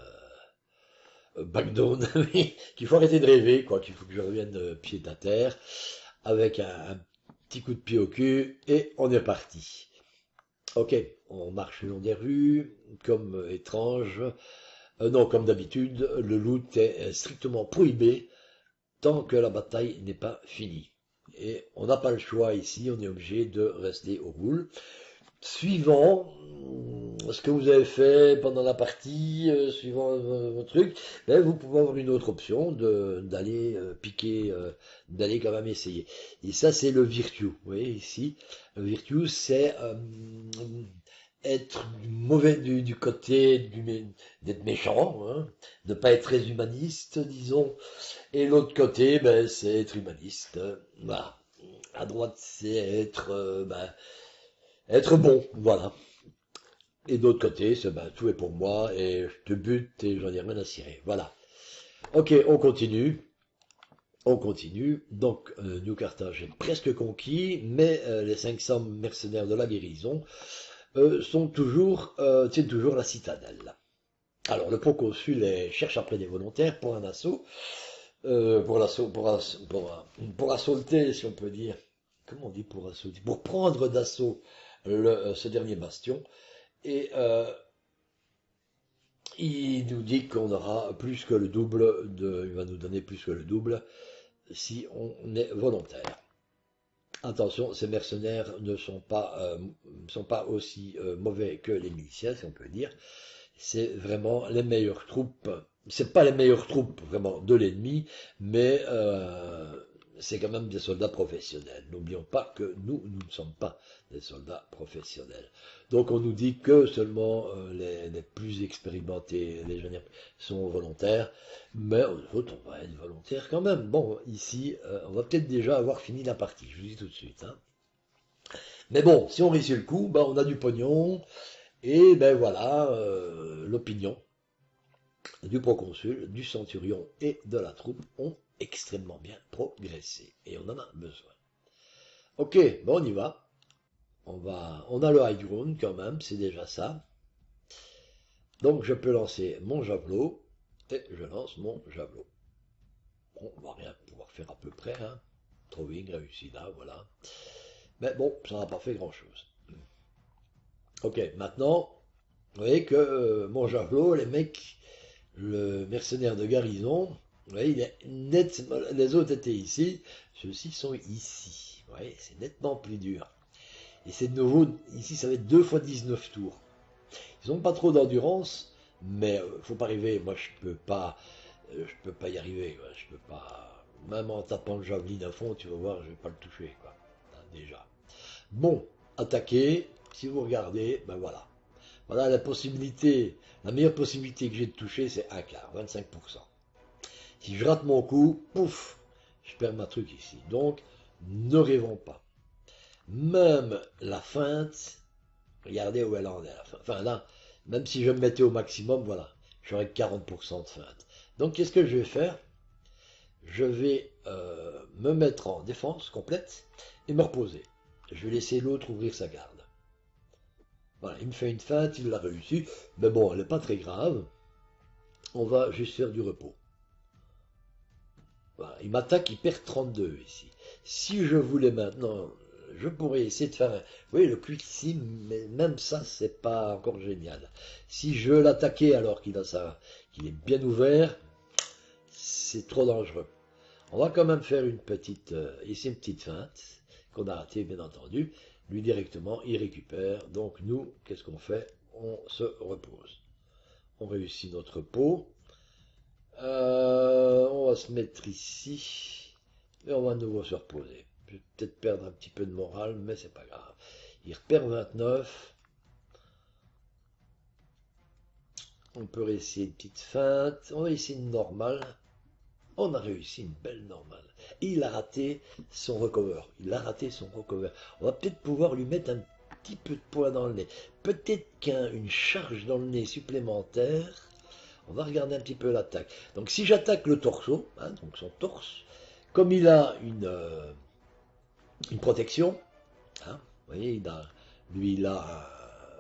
back down, qu'il faut arrêter de rêver, quoi, qu'il faut que je revienne pied à terre, avec un petit coup de pied au cul, et on est parti. Ok, on marche le long des rues, comme étrange. Non, comme d'habitude, le loot est strictement prohibé tant que la bataille n'est pas finie. Et on n'a pas le choix ici, on est obligé de rester au boule. Suivant ce que vous avez fait pendant la partie, suivant votre truc, ben vous pouvez avoir une autre option d'aller piquer, d'aller quand même essayer. Et ça, c'est le virtue. Vous voyez ici, le virtue, c'est être mauvais du côté d'être méchant, hein, de pas être très humaniste, disons. Et l'autre côté, ben, c'est être humaniste. Voilà. À droite, c'est être bon, voilà. Et d'autre côté, c'est ben, tout est pour moi et je te bute et j'en ai rien à cirer. Voilà. Ok, on continue. On continue. Donc, New Carthage est presque conquis, mais les 500 mercenaires de la guérison tiennent toujours la citadelle. Alors, le proconsul cherche après des volontaires pour un assaut, pour assaulter, si on peut dire. Comment on dit pour assaulter? Pour prendre d'assaut ce dernier bastion. Et il nous dit qu'on aura plus que le double il va nous donner plus que le double si on est volontaire. Attention, ces mercenaires ne sont pas aussi mauvais que les miliciens, si on peut dire. C'est vraiment les meilleures troupes. C'est pas les meilleures troupes vraiment de l'ennemi, mais c'est quand même des soldats professionnels. N'oublions pas que nous ne sommes pas des soldats professionnels. Donc on nous dit que seulement les plus expérimentés légionnaires sont volontaires, mais nous autres, on va être volontaires quand même. Bon, ici, on va peut-être déjà avoir fini la partie, je vous dis tout de suite. Hein. Mais bon, si on réussit le coup, ben, on a du pognon, et ben voilà, l'opinion du proconsul, du centurion et de la troupe ont extrêmement bien progressé. Et on en a besoin. Ok, bon on y va. On a le high ground quand même, c'est déjà ça. Donc je peux lancer mon javelot, et je lance mon javelot. Bon, on va rien pouvoir faire à peu près, hein. Throwing réussi là, voilà. Mais bon, ça n'a pas fait grand chose. Ok, maintenant, vous voyez que mon javelot, les mecs, le mercenaire de garnison, vous voyez, il est net, les autres étaient ici, ceux-ci sont ici. Vous voyez, c'est nettement plus dur. Et c'est de nouveau, ici ça va être 2 fois 19 tours. Ils n'ont pas trop d'endurance, mais faut pas arriver, moi je peux pas y arriver, quoi. Je peux pas, même en tapant le javelin à fond, tu vas voir, je vais pas le toucher, quoi. Hein, déjà. Bon, attaquer, si vous regardez, ben voilà. Voilà la possibilité, la meilleure possibilité que j'ai de toucher, c'est un quart, 25%. Si je rate mon coup, pouf, je perds ma truc ici. Donc, ne rêvons pas. Même la feinte, regardez où elle en est à la fin. Enfin là, même si je me mettais au maximum, voilà, j'aurais 40% de feinte. Donc, qu'est-ce que je vais faire? Je vais me mettre en défense complète et me reposer. Je vais laisser l'autre ouvrir sa garde. Voilà, il me fait une feinte, il l'a réussi, mais bon, elle n'est pas très grave. On va juste faire du repos. Voilà, il m'attaque, il perd 32 ici. Si je voulais maintenant, je pourrais essayer de faire un... Oui, le quick sim, mais même ça, c'est pas encore génial. Si je l'attaquais alors qu'il est bien ouvert, c'est trop dangereux. On va quand même faire une petite, ici une petite feinte, qu'on a ratée bien entendu. Lui directement, il récupère. Donc nous, qu'est-ce qu'on fait? On se repose. On réussit notre pot. On va se mettre ici. Et on va de nouveau se reposer. Je vais peut-être perdre un petit peu de morale, mais c'est pas grave. Il repère 29. On peut réessayer une petite feinte. On va essayer une normale. On a réussi une belle normale. Et il a raté son recover. Il a raté son recover. On va peut-être pouvoir lui mettre un petit peu de poids dans le nez. Peut-être qu'une charge dans le nez supplémentaire. On va regarder un petit peu l'attaque. Donc si j'attaque le torso, hein, donc son torse, comme il a une protection, hein, vous voyez, lui il a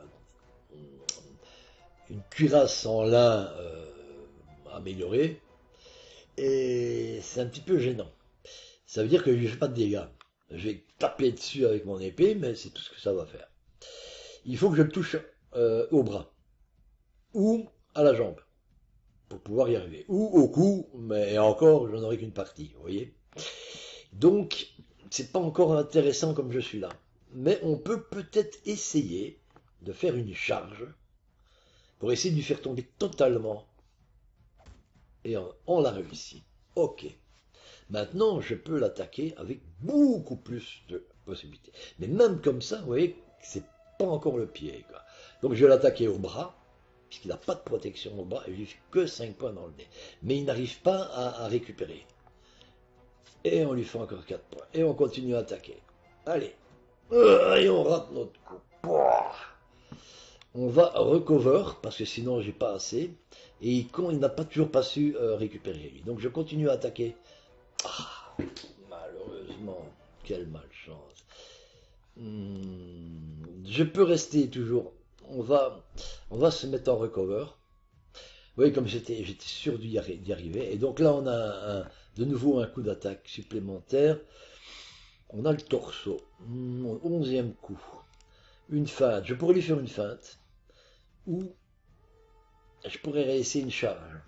une cuirasse en lin améliorée, et c'est un petit peu gênant. Ça veut dire que je ne fais pas de dégâts. Je vais taper dessus avec mon épée, mais c'est tout ce que ça va faire. Il faut que je le touche au bras, ou à la jambe, pour pouvoir y arriver. Ou au cou, mais encore, je n'en aurai qu'une partie, vous voyez. Donc, c'est pas encore intéressant comme je suis là. Mais on peut peut-être essayer de faire une charge pour essayer de lui faire tomber totalement. Et on l'a réussi. Ok. Maintenant, je peux l'attaquer avec beaucoup plus de possibilités. Mais même comme ça, vous voyez, c'est pas encore le pied, quoi. Donc je vais l'attaquer au bras, puisqu'il n'a pas de protection au bras, et je lui fais que 5 points dans le nez. Mais il n'arrive pas à récupérer. Et on lui fait encore 4 points. Et on continue à attaquer. Allez. Et on rate notre coup. On va recover, parce que sinon j'ai pas assez. Et il n'a pas toujours pas su récupérer lui. Donc je continue à attaquer. Ah, malheureusement, quelle malchance. Je peux rester toujours. On va se mettre en recover. Oui, comme j'étais sûr d'y arriver. Et donc là, on a de nouveau un coup d'attaque supplémentaire. On a le torso. 11e coup. Une feinte. Je pourrais lui faire une feinte. Ou je pourrais réessayer une charge.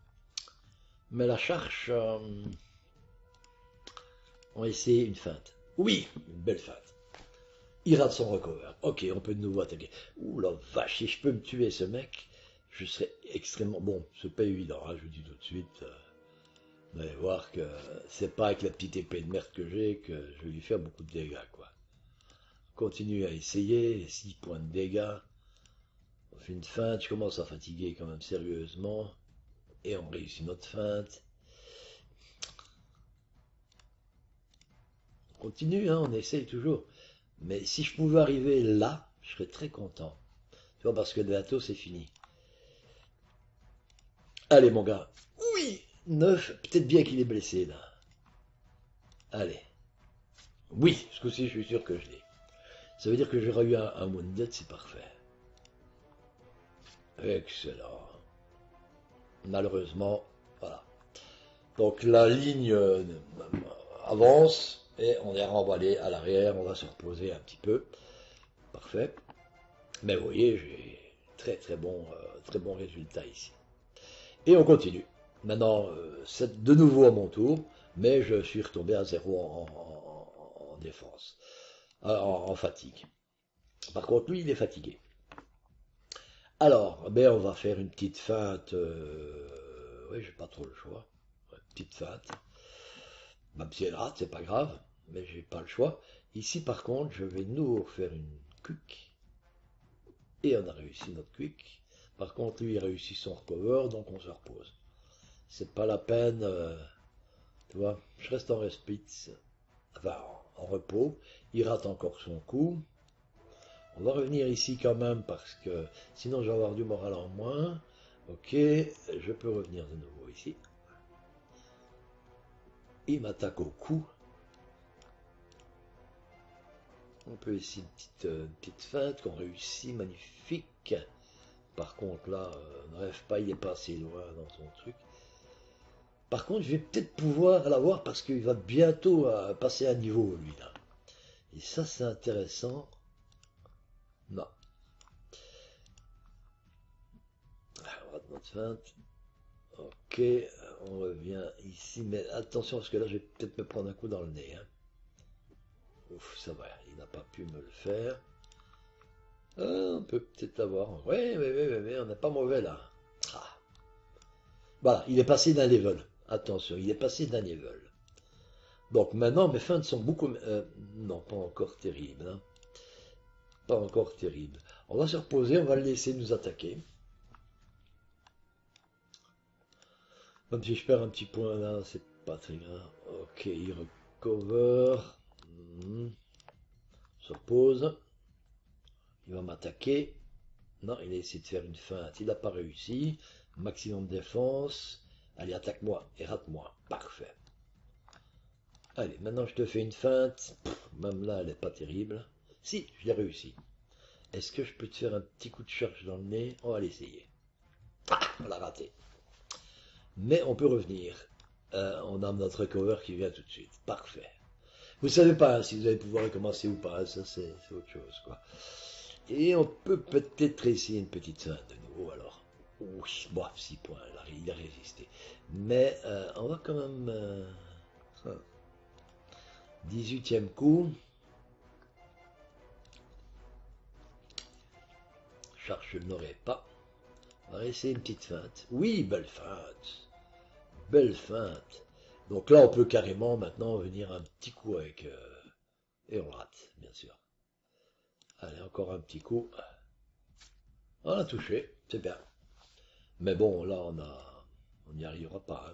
Mais la charge, on va essayer une feinte. Oui, une belle feinte. Il rate son recover. Ok, on peut de nouveau attaquer. Ouh la vache, si je peux me tuer ce mec, je serais extrêmement... Bon, c'est pas évident, hein, je vous dis tout de suite. Vous allez voir que c'est pas avec la petite épée de merde que j'ai que je vais lui faire beaucoup de dégâts, quoi. Continue à essayer, 6 points de dégâts. On fait une feinte, je commence à fatiguer quand même sérieusement. Et on réussit notre feinte. On continue, hein, on essaye toujours. Mais si je pouvais arriver là, je serais très content. Tu vois, parce que bientôt c'est fini. Allez mon gars. Oui, 9, peut-être bien qu'il est blessé là. Allez. Oui, ce coup-ci je suis sûr que je l'ai. Ça veut dire que j'aurai eu un wounded, c'est parfait. Excellent. Malheureusement, voilà. Donc la ligne avance et on est renvoyé à l'arrière, on va se reposer un petit peu. Parfait. Mais vous voyez, j'ai très bon résultat ici. Et on continue. Maintenant, c'est de nouveau à mon tour, mais je suis retombé à zéro en défense, en fatigue. Par contre, lui, il est fatigué. Alors, on va faire une petite feinte. Oui, j'ai pas trop le choix. Ouais, petite feinte. Même si elle rate, c'est pas grave, mais j'ai pas le choix. Ici, par contre, je vais nous faire une quick. Et on a réussi notre quick. Par contre, lui, il réussit son recover, donc on se repose. C'est pas la peine, tu vois. Je reste en respite, enfin en repos. Il rate encore son coup. On va revenir ici quand même parce que sinon je vais avoir du moral en moins. Ok, je peux revenir de nouveau ici. Il m'attaque au cou. On peut ici une petite feinte qu'on réussit, magnifique. Par contre là, ne rêve pas, il n'est pas assez loin dans son truc. Par contre, je vais peut-être pouvoir l'avoir parce qu'il va bientôt passer à niveau, lui là. Et ça, c'est intéressant. Non. On rate notre feinte. Ok, on revient ici, mais attention parce que là, je vais peut-être me prendre un coup dans le nez. Hein. Ouf, ça va, il n'a pas pu me le faire. On peut peut-être l'avoir. Oui, on n'est pas mauvais là. Ah. Voilà, il est passé d'un level. Attention, il est passé d'un level. Donc maintenant, mes feintes sont beaucoup... non, pas encore terribles. Hein. Pas encore terribles. On va se reposer, on va le laisser nous attaquer. Même si je perds un petit point là, c'est pas très grave. Ok, il recover. Se repose. Il va m'attaquer. Non, il a essayé de faire une feinte. Il n'a pas réussi. Maximum de défense. Allez, attaque-moi et rate-moi. Parfait. Allez, maintenant je te fais une feinte. Même là, elle n'est pas terrible. Si, je l'ai réussi. Est-ce que je peux te faire un petit coup de charge dans le nez? On va l'essayer. Ah, on l'a raté. Mais on peut revenir. On a notre cover qui vient tout de suite. Parfait. Vous savez pas hein, si vous allez pouvoir recommencer ou pas. Ça, c'est autre chose, quoi. Et on peut peut-être essayer une petite feinte de nouveau, alors. Oui, bon, 6 points, il a résisté. Mais on va quand même... 18e coup. Charge, je ne l'aurai pas. On va essayer une petite feinte. Oui, belle feinte. Belle feinte. Donc là, on peut carrément maintenant venir un petit coup avec... et on rate, bien sûr. Allez, encore un petit coup. On a touché, c'est bien. Mais bon, là, on n'y arrivera pas. Hein.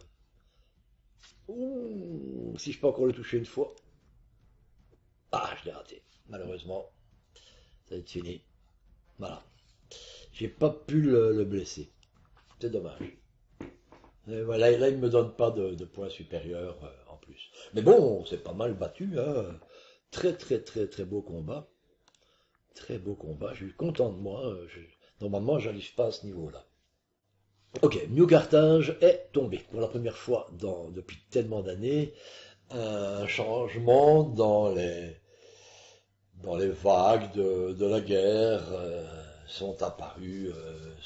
Ouh, si je peux encore le toucher une fois. Ah, je l'ai raté. Malheureusement, ça va être fini. Voilà. J'ai pas pu le blesser. C'est dommage. Et voilà, là, il ne me donne pas de points supérieurs en plus. Mais bon, c'est pas mal battu. Hein. Très beau combat. Très beau combat. Je suis content de moi. Normalement, j'arrive pas à ce niveau-là. Ok, New Carthage est tombé pour la première fois depuis tellement d'années. Un changement dans les vagues de la guerre sont apparus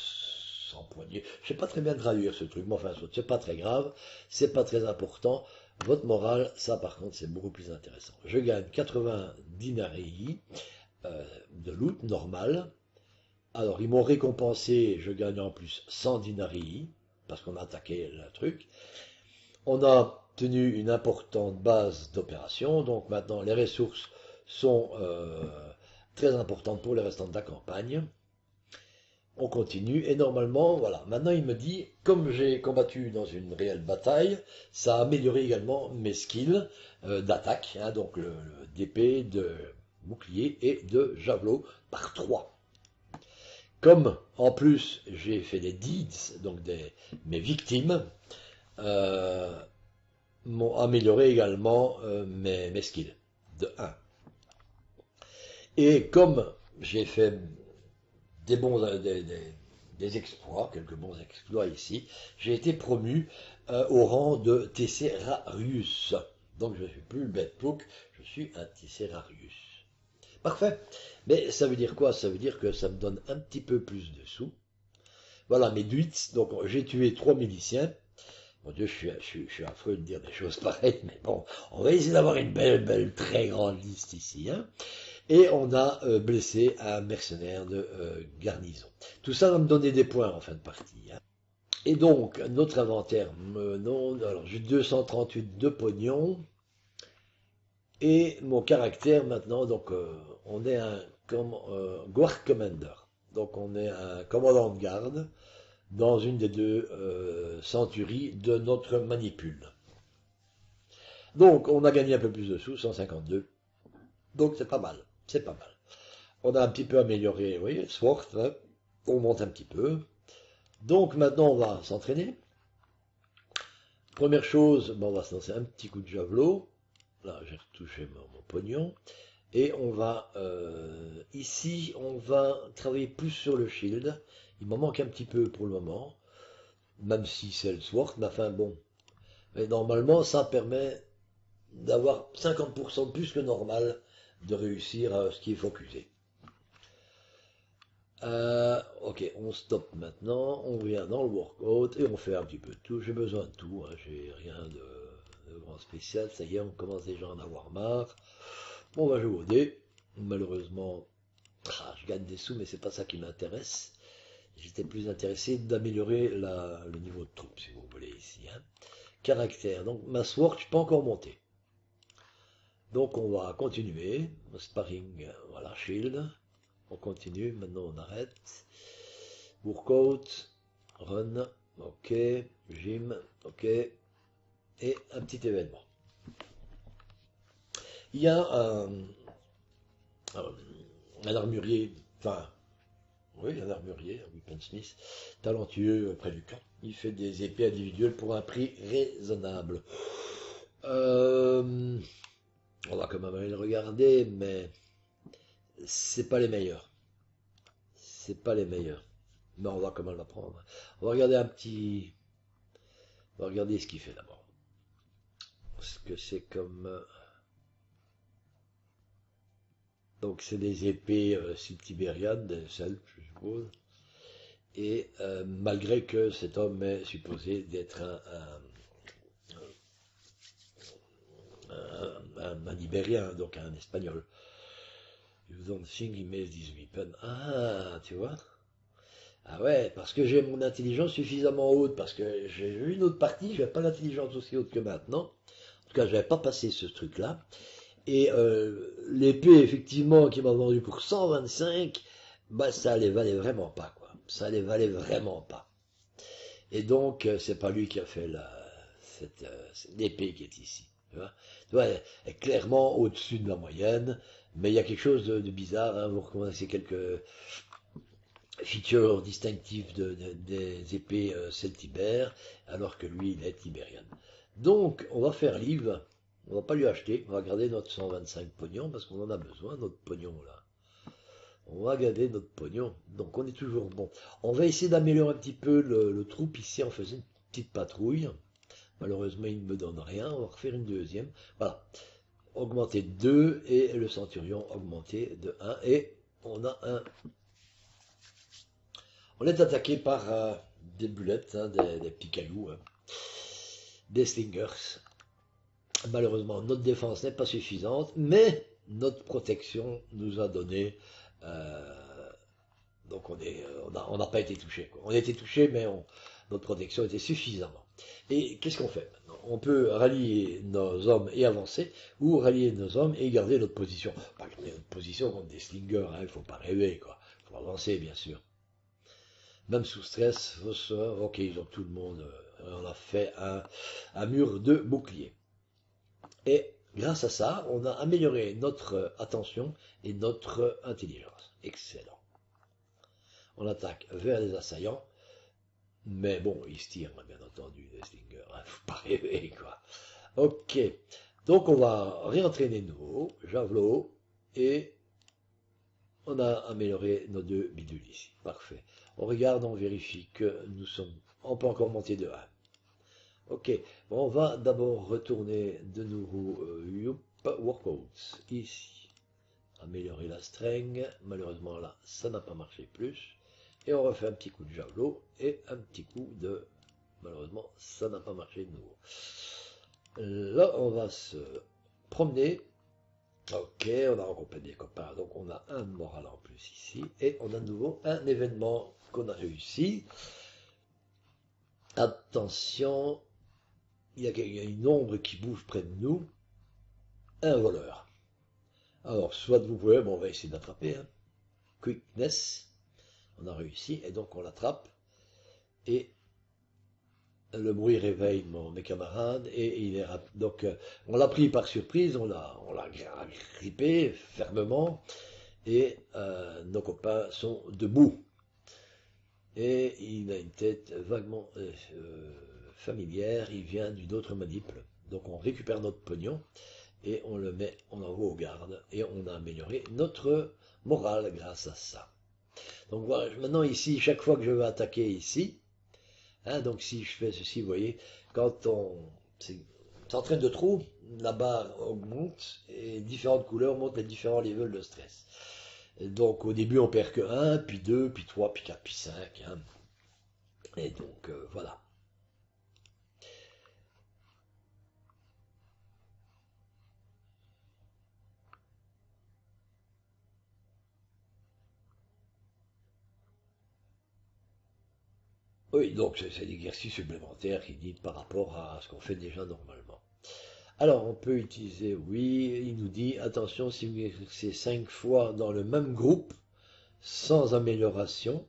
sans poignée. Je sais pas très bien traduire ce truc, mais enfin, c'est pas très grave, c'est pas très important. Votre morale, ça par contre, c'est beaucoup plus intéressant. Je gagne 80 dinarii de loot normal. Alors, ils m'ont récompensé, je gagne en plus 100 dinarii, parce qu'on a attaqué le truc. On a tenu une importante base d'opération, donc maintenant les ressources sont très importantes pour les restants de la campagne. On continue, et normalement, voilà, maintenant il me dit, comme j'ai combattu dans une réelle bataille, ça a amélioré également mes skills d'attaque, hein, donc d'épée, de bouclier et de javelot par 3. Comme en plus j'ai fait des deeds, donc mes victimes, euh, m'ont amélioré également mes skills de 1. Et comme j'ai fait des bons des exploits, quelques bons exploits ici, j'ai été promu au rang de Tesserarius. Donc je ne suis plus le Bedpook, je suis un Tesserarius. Parfait. Mais ça veut dire quoi? Ça veut dire que ça me donne un petit peu plus de sous. Voilà mes duits. Donc j'ai tué 3 miliciens. Mon Dieu, je suis affreux de dire des choses pareilles, mais bon, on va essayer d'avoir une belle, très grande liste ici. Hein. Et on a blessé un mercenaire de garnison. Tout ça va me donner des points en fin de partie. Hein. Et donc, notre inventaire, non, alors j'ai 238 de pognon. Et mon caractère maintenant, donc on est un Guard Commander. Donc on est un commandant de garde dans une des deux centuries de notre manipule. Donc on a gagné un peu plus de sous, 152. Donc c'est pas mal, c'est pas mal. On a un petit peu amélioré, vous voyez, Sword, hein, on monte un petit peu. Donc maintenant on va s'entraîner. Première chose, bon, on va se lancer un petit coup de javelot. Là j'ai retouché mon pognon. Et on va, ici, on va travailler plus sur le shield. Il m'en manque un petit peu pour le moment, même si c'est le sword, mais enfin bon. Mais normalement, ça permet d'avoir 50% de plus que normal de réussir à ce qui est focusé. Ok, on stoppe maintenant, on vient dans le workout et on fait un petit peu de tout. J'ai besoin de tout, hein, j'ai rien de grand spécial. Ça y est, on commence déjà à en avoir marre. On va jouer au dé. Malheureusement, je gagne des sous, mais c'est pas ça qui m'intéresse. J'étais plus intéressé d'améliorer le niveau de troupe, si vous voulez, ici. Hein. Caractère. Donc, ma sword, je peux encore monter. Donc, on va continuer. Sparring, voilà, shield. On continue. Maintenant, on arrête. Workout. Run. Ok. Gym. Ok. Et un petit événement. Il y a un armurier, enfin, oui, un armurier, un weaponsmith, talentueux près du camp. Il fait des épées individuelles pour un prix raisonnable. On va quand même aller le regarder, mais c'est pas les meilleurs. C'est pas les meilleurs. Mais on va quand même la prendre. On va regarder un petit. On va regarder ce qu'il fait d'abord. Parce que c'est comme. Donc c'est des épées subtibériennes, des selfs, je suppose. Et malgré que cet homme est supposé d'être un Ibérien, donc un Espagnol. You don't think he makes this weapon. Ah, tu vois. Ah ouais, parce que j'ai mon intelligence suffisamment haute, parce que j'ai eu une autre partie, je n'avais pas l'intelligence aussi haute que maintenant. En tout cas, je n'avais pas passé ce truc-là. Et l'épée, effectivement, qui m'a vendu pour 125, bah ça les valait vraiment pas, quoi. Ça les valait vraiment pas. Et donc, c'est pas lui qui a fait cette épée qui est ici. Tu vois, elle est clairement au-dessus de la moyenne, mais il y a quelque chose de bizarre. Hein, vous reconnaissez quelques features distinctives des épées celtibères, alors que lui, il est ibérienne. Donc, on va faire livre. On va pas lui acheter. On va garder notre 125 pognon parce qu'on en a besoin, notre pognon là. On va garder notre pognon. Donc on est toujours bon. On va essayer d'améliorer un petit peu le troupe ici en faisant une petite patrouille. Malheureusement, il ne me donne rien. On va refaire une deuxième. Voilà. Augmenter de 2 et le centurion augmenter de 1. Et on a un. On est attaqué par des bulettes, hein, des petits cailloux, hein, des slingers. Malheureusement, notre défense n'est pas suffisante, mais notre protection nous a donné. euh, donc on n'a pas été touché, quoi. On a été touché, mais notre protection était suffisamment. Et qu'est-ce qu'on fait maintenant? On peut rallier nos hommes et avancer, ou rallier nos hommes et garder notre position. Pas garder notre position contre des slingers, hein, il ne faut pas rêver, quoi. Il faut avancer, bien sûr. Même sous stress, ok, ils ont tout le monde. On a fait un mur de bouclier. Et grâce à ça, on a amélioré notre attention et notre intelligence. Excellent. On attaque vers les assaillants, mais bon, ils se tirent, bien entendu, les slingers. Hein, faut pas rêver, quoi. Ok. Donc on va réentraîner de nouveau, javelot, et on a amélioré nos deux bidules ici. Parfait. On regarde, on vérifie que nous sommes. On peut encore monter de 1. Ok, bon, on va d'abord retourner de nouveau workouts ici. Améliorer la strength. Malheureusement là, ça n'a pas marché plus. Et on refait un petit coup de javelot et un petit coup de. Malheureusement, ça n'a pas marché de nouveau. Là, on va se promener. Ok, on a rencontré des copains, donc on a un moral en plus ici. Et on a de nouveau un événement qu'on a réussi. Attention, il y a une ombre qui bouge près de nous. Un voleur. Alors, soit vous pouvez, bon, on va essayer d'attraper. Hein. Quickness, on a réussi, et donc on l'attrape. Et le bruit réveille mes camarades, et il est donc on l'a pris par surprise, on l'a grippé fermement, et nos copains sont debout. Et il a une tête vaguement familière, il vient d'une autre manip. Donc on récupère notre pognon, et on le met, on l'envoie aux gardes, et on a amélioré notre morale grâce à ça. Donc voilà, maintenant ici, chaque fois que je vais attaquer ici, hein, donc si je fais ceci, vous voyez, quand on s'entraîne de trop, la barre augmente, et différentes couleurs montrent les différents levels de stress. Et donc au début on perd que 1, puis 2, puis 3, puis 4, puis 5. Hein. Et donc voilà. Oui, donc c'est l'exercice supplémentaire qui dit par rapport à ce qu'on fait déjà normalement. Alors, on peut utiliser, oui, il nous dit, attention, si vous exercez 5 fois dans le même groupe, sans amélioration.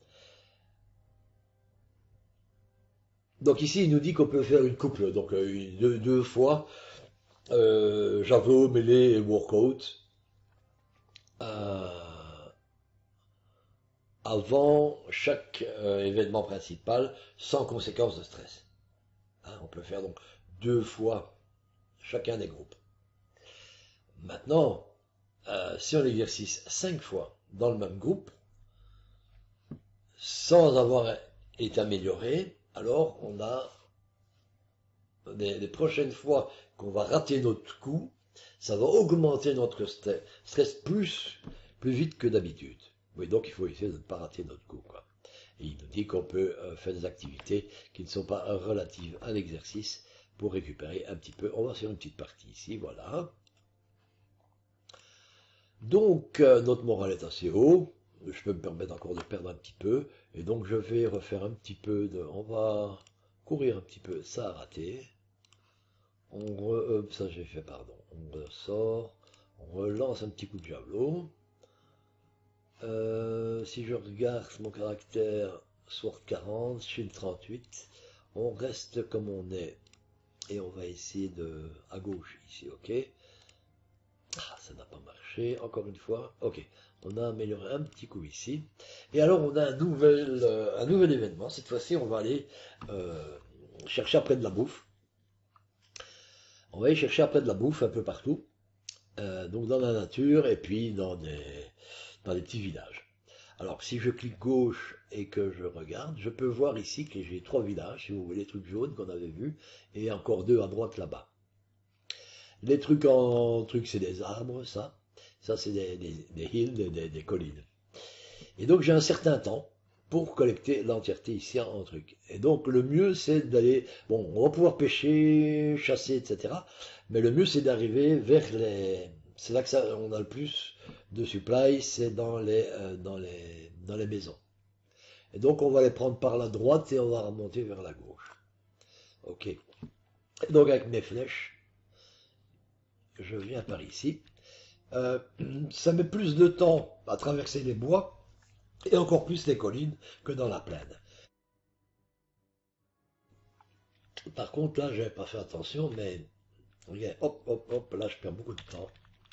Donc ici, il nous dit qu'on peut faire une couple, donc deux fois, javelot, mêlée et workout, euh, avant chaque événement principal, sans conséquence de stress. Hein, on peut faire donc 2 fois chacun des groupes. Maintenant, si on exercice 5 fois dans le même groupe, sans avoir été amélioré, alors on a les prochaines fois qu'on va rater notre coup, ça va augmenter notre stress plus vite que d'habitude. Oui, donc il faut essayer de ne pas rater notre coup, quoi. Et il nous dit qu'on peut faire des activités qui ne sont pas relatives à l'exercice pour récupérer un petit peu. On va faire une petite partie ici, voilà. Donc notre morale est assez haut. Je peux me permettre encore de perdre un petit peu. Et donc je vais refaire un petit peu de. On va courir un petit peu. Ça a raté. Ça j'ai fait, pardon. On ressort. On relance un petit coup de javelot. Si je regarde mon caractère Sword 40, Shield 38, on reste comme on est. Et on va essayer de. À gauche ici, ok. Ah, ça n'a pas marché, encore une fois. Ok, on a amélioré un petit coup ici. Et alors on a un nouvel événement. Cette fois-ci, on va aller chercher après de la bouffe. On va aller chercher après de la bouffe un peu partout. Donc dans la nature et puis dans des petits villages. Alors si je clique gauche et que je regarde, je peux voir ici que j'ai 3 villages, si vous voulez, les trucs jaunes qu'on avait vus, et encore 2 à droite là-bas. Les trucs c'est des arbres, ça c'est des hills, des collines. Et donc j'ai un certain temps pour collecter l'entièreté ici en truc. Et donc le mieux c'est d'aller, bon, on va pouvoir pêcher, chasser, etc. Mais le mieux c'est d'arriver vers c'est là que on a le plus de supply, c'est dans les maisons. Et donc on va les prendre par la droite et on va remonter vers la gauche. Ok. Et donc avec mes flèches, je viens par ici. Euh, Ça met plus de temps à traverser les bois et encore plus les collines que dans la plaine. Par contre, là, j'avais pas fait attention, mais regarde, hop, hop, hop, là, je perds beaucoup de temps.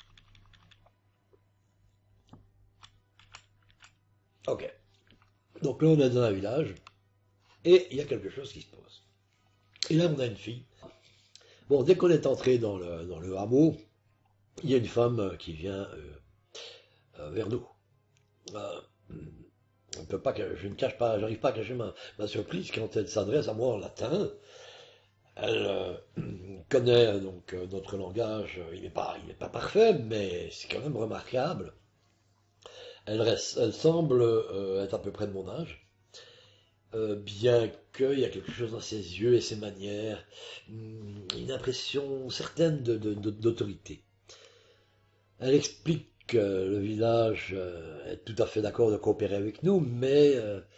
Ok. Donc là, on est dans un village et il y a quelque chose qui se pose. Et là, on a une fille. Bon, dès qu'on est entré dans le hameau, il y a une femme qui vient vers nous. Euh, on peut pas, je ne cache pas, j'arrive pas à cacher ma surprise quand elle s'adresse à moi en latin. Elle connaît donc notre langage, il n'est pas parfait, mais c'est quand même remarquable. Elle semble être à peu près de mon âge, bien qu'il y a quelque chose dans ses yeux et ses manières, une impression certaine d'autorité. Elle explique que le village est tout à fait d'accord de coopérer avec nous, mais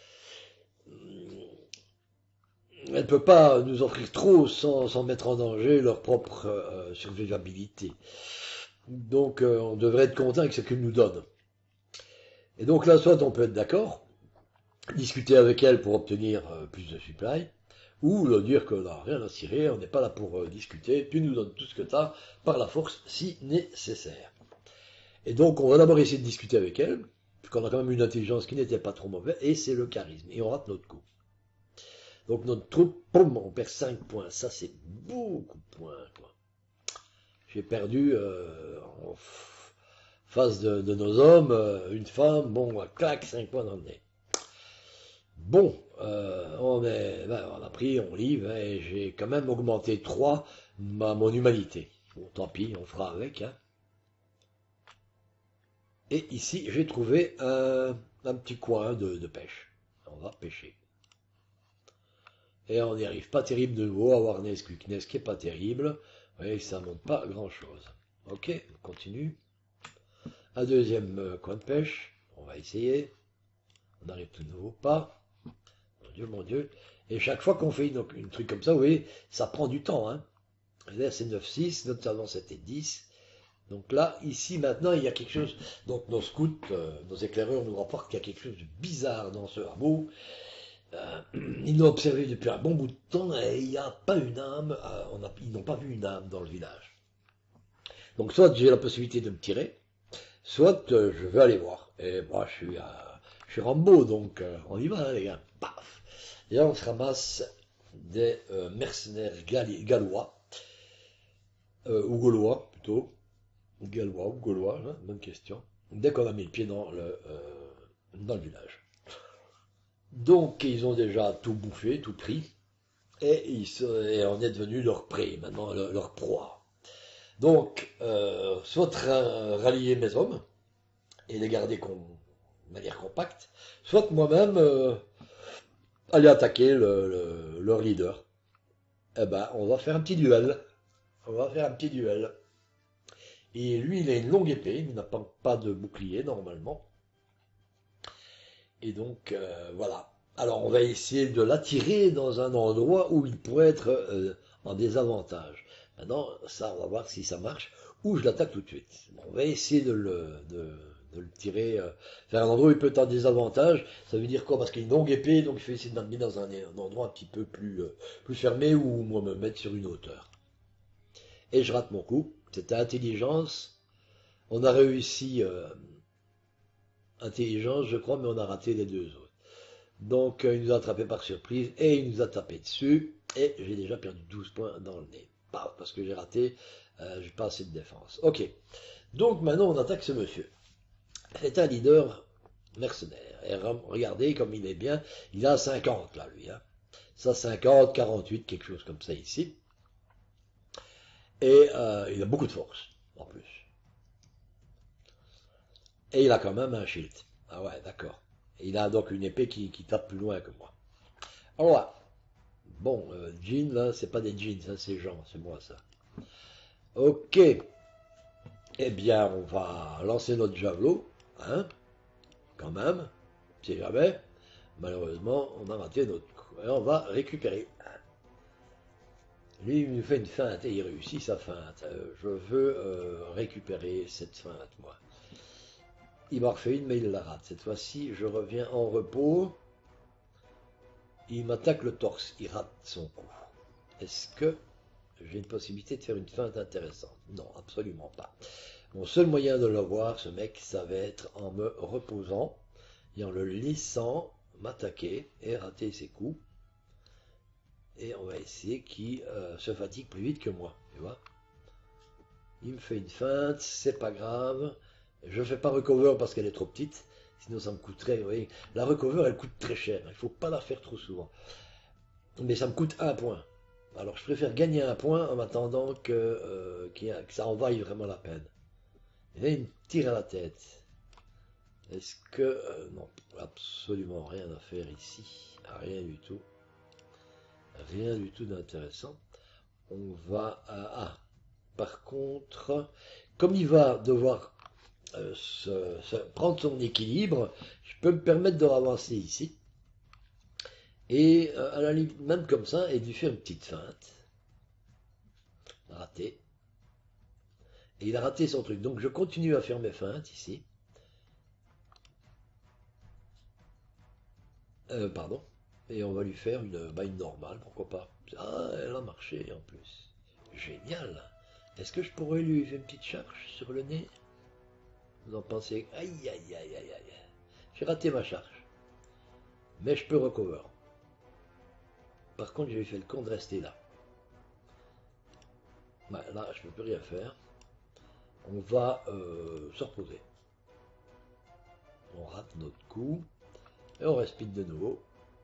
elle ne peut pas nous offrir trop sans mettre en danger leur propre survivabilité. Donc on devrait être content avec ce qu'ils nous donnent. Et donc là, soit on peut être d'accord, discuter avec elle pour obtenir plus de supply, ou leur dire qu'on n'a rien à cirer, on n'est pas là pour discuter, tu nous donnes tout ce que tu as par la force si nécessaire. Et donc on va d'abord essayer de discuter avec elle, puisqu'on a quand même une intelligence qui n'était pas trop mauvaise, et c'est le charisme, et on rate notre coup. Donc notre troupe, poum, on perd 5 points, ça c'est beaucoup de points, quoi. J'ai perdu en face de nos hommes, une femme, bon, clac, 5 points dans le nez. Bon, on a pris, on livre, hein, et j'ai quand même augmenté 3 mon humanité. Bon, tant pis, on fera avec. Hein. Et ici, j'ai trouvé un petit coin de pêche. On va pêcher. Et on n'y arrive pas terrible de nouveau à Warness Quickness qui est pas terrible. Vous voyez que ça monte pas grand chose. Ok, on continue. Un deuxième coin de pêche. On va essayer. On n'arrive tout de nouveau pas. Mon Dieu, mon Dieu. Et chaque fois qu'on fait une truc comme ça, vous voyez, ça prend du temps. Hein. Là, c'est 9-6, notre avant c'était 10. Donc là, ici, maintenant, il y a quelque chose. Donc nos scouts, nos éclaireurs nous rapportent qu'il y a quelque chose de bizarre dans ce hameau. Ils l'ont observé depuis un bon bout de temps et il n'y a pas une âme. Ils n'ont pas vu une âme dans le village. Donc soit j'ai la possibilité de me tirer, soit je vais aller voir. Et moi, je suis Rambo, donc on y va, hein, les gars. Paf. Et là, on se ramasse des mercenaires gallois, ou gaulois plutôt. Gallois ou gaulois, hein, bonne question. Dès qu'on a mis le pied dans le village. Donc, ils ont déjà tout bouffé, tout pris, et on est devenu leur prey, maintenant leur proie. Donc, soit rallier mes hommes et les garder de manière compacte, soit moi-même aller attaquer leur leader. Eh ben, on va faire un petit duel. On va faire un petit duel. Et lui, il a une longue épée, il n'a pas de bouclier normalement. Et donc, voilà. Alors, on va essayer de l'attirer dans un endroit où il pourrait être en désavantage. Maintenant, ça, on va voir si ça marche. Ou je l'attaque tout de suite. Bon, on va essayer de le tirer vers un endroit où il peut être en désavantage. Ça veut dire quoi? Parce qu'il a une longue épée, donc il faut essayer de m'amener dans un endroit un petit peu plus fermé ou moi me mettre sur une hauteur. Et je rate mon coup. C'était intelligence. On a réussi intelligence, je crois, mais on a raté les deux autres. Donc il nous a attrapé par surprise et il nous a tapé dessus. Et j'ai déjà perdu 12 points dans le nez. Paf, parce que j'ai raté, j'ai pas assez de défense. Ok. Donc maintenant on attaque ce monsieur. C'est un leader mercenaire. Et regardez comme il est bien. Il a 50 là, lui. Hein. Ça, 50, 48, quelque chose comme ça ici. Et il a beaucoup de force, en plus. Et il a quand même un shield. Ah ouais, d'accord. Il a donc une épée qui tape plus loin que moi. Alors, bon, jean, là, c'est pas des jeans, ça c'est Jean, c'est moi ça. Ok, eh bien, on va lancer notre javelot, hein, quand même, si jamais. Malheureusement, on a raté notre coup. Et on va récupérer. Lui, il me fait une feinte et il réussit sa feinte. Je veux récupérer cette feinte, moi. Il m'en refait une, mais il la rate. Cette fois-ci, je reviens en repos. Il m'attaque le torse. Il rate son coup. Est-ce que j'ai une possibilité de faire une feinte intéressante? Non, absolument pas. Mon seul moyen de le voir, ce mec, ça va être en me reposant et en le laissant m'attaquer et rater ses coups. Et on va essayer qu'il se fatigue plus vite que moi. Tu vois? Il me fait une feinte, c'est pas grave. Je fais pas recover parce qu'elle est trop petite. Sinon ça me coûterait, vous voyez. La recover, elle coûte très cher. Il faut pas la faire trop souvent. Mais ça me coûte un point. Alors je préfère gagner un point en attendant que ça en vaille vraiment la peine. Et là, il me tire à la tête. Est-ce que... non, absolument rien à faire ici. Rien du tout. Rien du tout d'intéressant. On va... par contre, comme il va devoir prendre son équilibre, je peux me permettre de ravancer ici. Et à la limite, même comme ça, et de lui faire une petite feinte. Raté. Et il a raté son truc. Donc je continue à faire mes feintes ici. Pardon. Et on va lui faire une normale, pourquoi pas. Ah, elle a marché en plus. Génial. Est-ce que je pourrais lui faire une petite charge sur le nez? Vous en pensez? Aïe, aïe, aïe, aïe, aïe. J'ai raté ma charge. Mais je peux recover. Par contre, j'ai fait le con de rester là. Bah, là, je ne peux plus rien faire. On va se reposer. On rate notre coup. Et on respire de nouveau.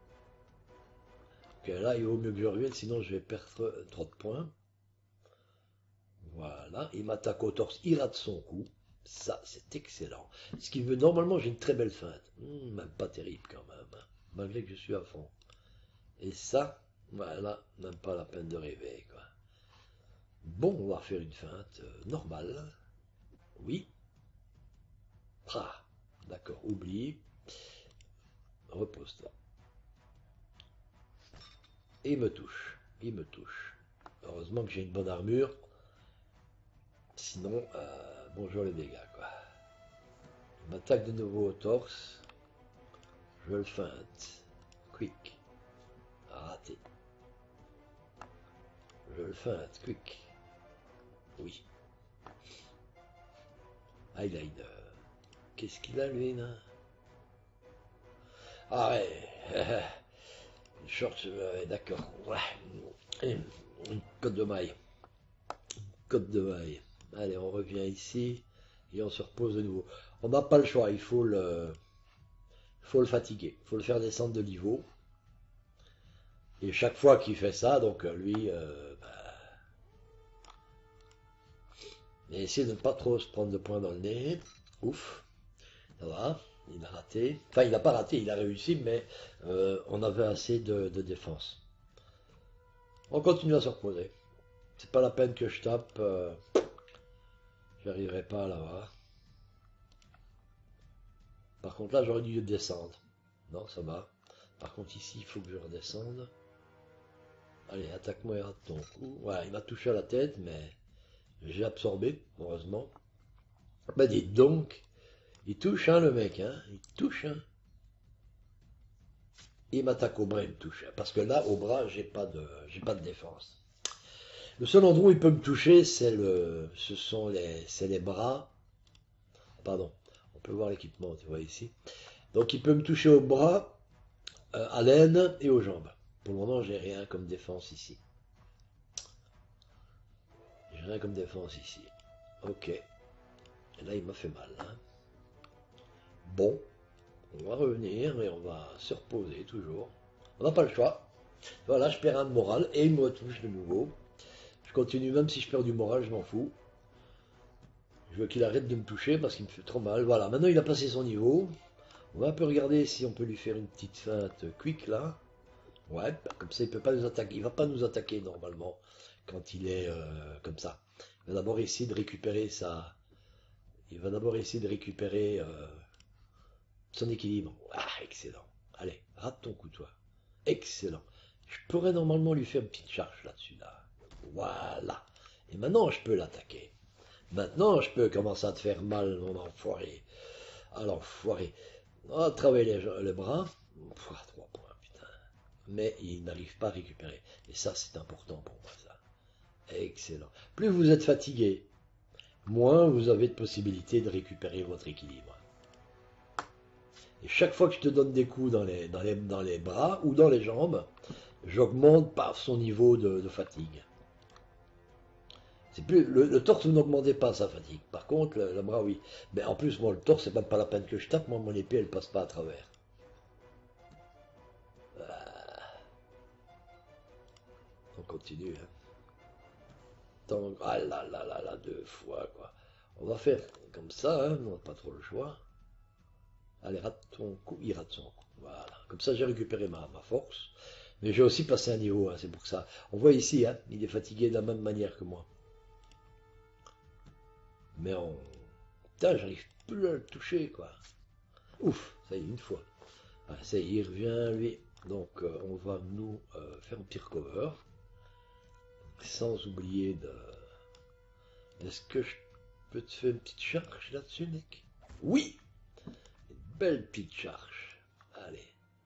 Ok, là, il vaut mieux que je revienne, sinon je vais perdre trop de points. Voilà, il m'attaque au torse, il rate son coup. Ça, c'est excellent. Ce qui veut, normalement, j'ai une très belle feinte. Même pas terrible quand même, hein, malgré que je suis à fond. Et ça, voilà, même pas la peine de rêver, quoi. Bon, on va faire une feinte normale. Oui. Ah, d'accord, oublie. Repose-toi. Et il me touche. Il me touche. Heureusement que j'ai une bonne armure. Sinon, bonjour les dégâts, quoi. Il m'attaque de nouveau au torse. Je le feinte. Quick. Raté. Je le feinte. Quick. Oui. Eyeliner. Qu'est-ce qu'il a, lui, là? Ah ouais. Une short, d'accord. Ouais. Une côte de maille. Côte de maille. Allez, on revient ici. Et on se repose de nouveau. On n'a pas le choix. Il faut le fatiguer. Il faut le faire descendre de niveau. Et chaque fois qu'il fait ça, donc lui, essayer de ne pas trop se prendre de points dans le nez. Ouf, ça va, il a raté. Enfin, il n'a pas raté, il a réussi, mais on avait assez de défense. On continue à se reposer. C'est pas la peine que je tape. J'arriverai pas là-bas. Par contre, là, j'aurais dû descendre. Non, ça va. Par contre, ici, il faut que je redescende. Allez, attaque-moi et rate ton coup. Voilà, il m'a touché à la tête, mais j'ai absorbé, heureusement. Bah dites donc, il touche, hein, le mec, hein. Il touche, hein. Il m'attaque au bras, il me touche. Parce que là, au bras, j'ai pas de défense. Le seul endroit où il peut me toucher, c'est les bras. Pardon, on peut voir l'équipement, tu vois ici. Donc il peut me toucher au bras, à l'aine et aux jambes. Pour le moment, j'ai rien comme défense ici. J'ai rien comme défense ici. Ok. Et là, il m'a fait mal. Hein. Bon. On va revenir et on va se reposer toujours. On n'a pas le choix. Voilà, je perds un de moral et il me retouche de nouveau. Je continue, même si je perds du moral, je m'en fous. Je veux qu'il arrête de me toucher parce qu'il me fait trop mal. Voilà, maintenant il a passé son niveau. On va un peu regarder si on peut lui faire une petite feinte quick là. Ouais, comme ça il peut pas nous attaquer. Il va pas nous attaquer normalement quand il est comme ça. Il va d'abord essayer de récupérer sa. Il va d'abord essayer de récupérer son équilibre. Ah, excellent. Allez, rate ton coup toi. Excellent. Je pourrais normalement lui faire une petite charge là-dessus là. Voilà. Et maintenant je peux l'attaquer. Maintenant je peux commencer à te faire mal, mon enfoiré. Alors, enfoiré. On va travailler les bras. Pouah, 3 points, putain. Mais il n'arrive pas à récupérer. Et ça, c'est important pour moi, ça. Excellent. Plus vous êtes fatigué, moins vous avez de possibilités de récupérer votre équilibre. Et chaque fois que je te donne des coups dans les bras ou dans les jambes, j'augmente par son niveau de fatigue. C'est plus le torse, vous n'augmentez pas sa fatigue. Par contre, le bras, oui. Mais en plus, moi, le torse, c'est même pas la peine que je tape. Moi, mon épée, elle passe pas à travers. On continue. Hein. Donc, ah là là là là, 2 fois, quoi. On va faire comme ça, hein. On n'a pas trop le choix. Allez, rate ton coup. Il rate son coup. Voilà. Comme ça, j'ai récupéré ma force. Mais j'ai aussi passé un niveau, hein. C'est pour ça. On voit ici, hein, il est fatigué de la même manière que moi. Mais on... Putain, j'arrive plus à le toucher, quoi. Ouf, ça y est, une fois. Ah, ça y est, il revient, lui. Donc, on va nous faire un petit recover. Sans oublier de... Est-ce que je peux te faire une petite charge là-dessus, mec? Oui! Une belle petite charge. Allez.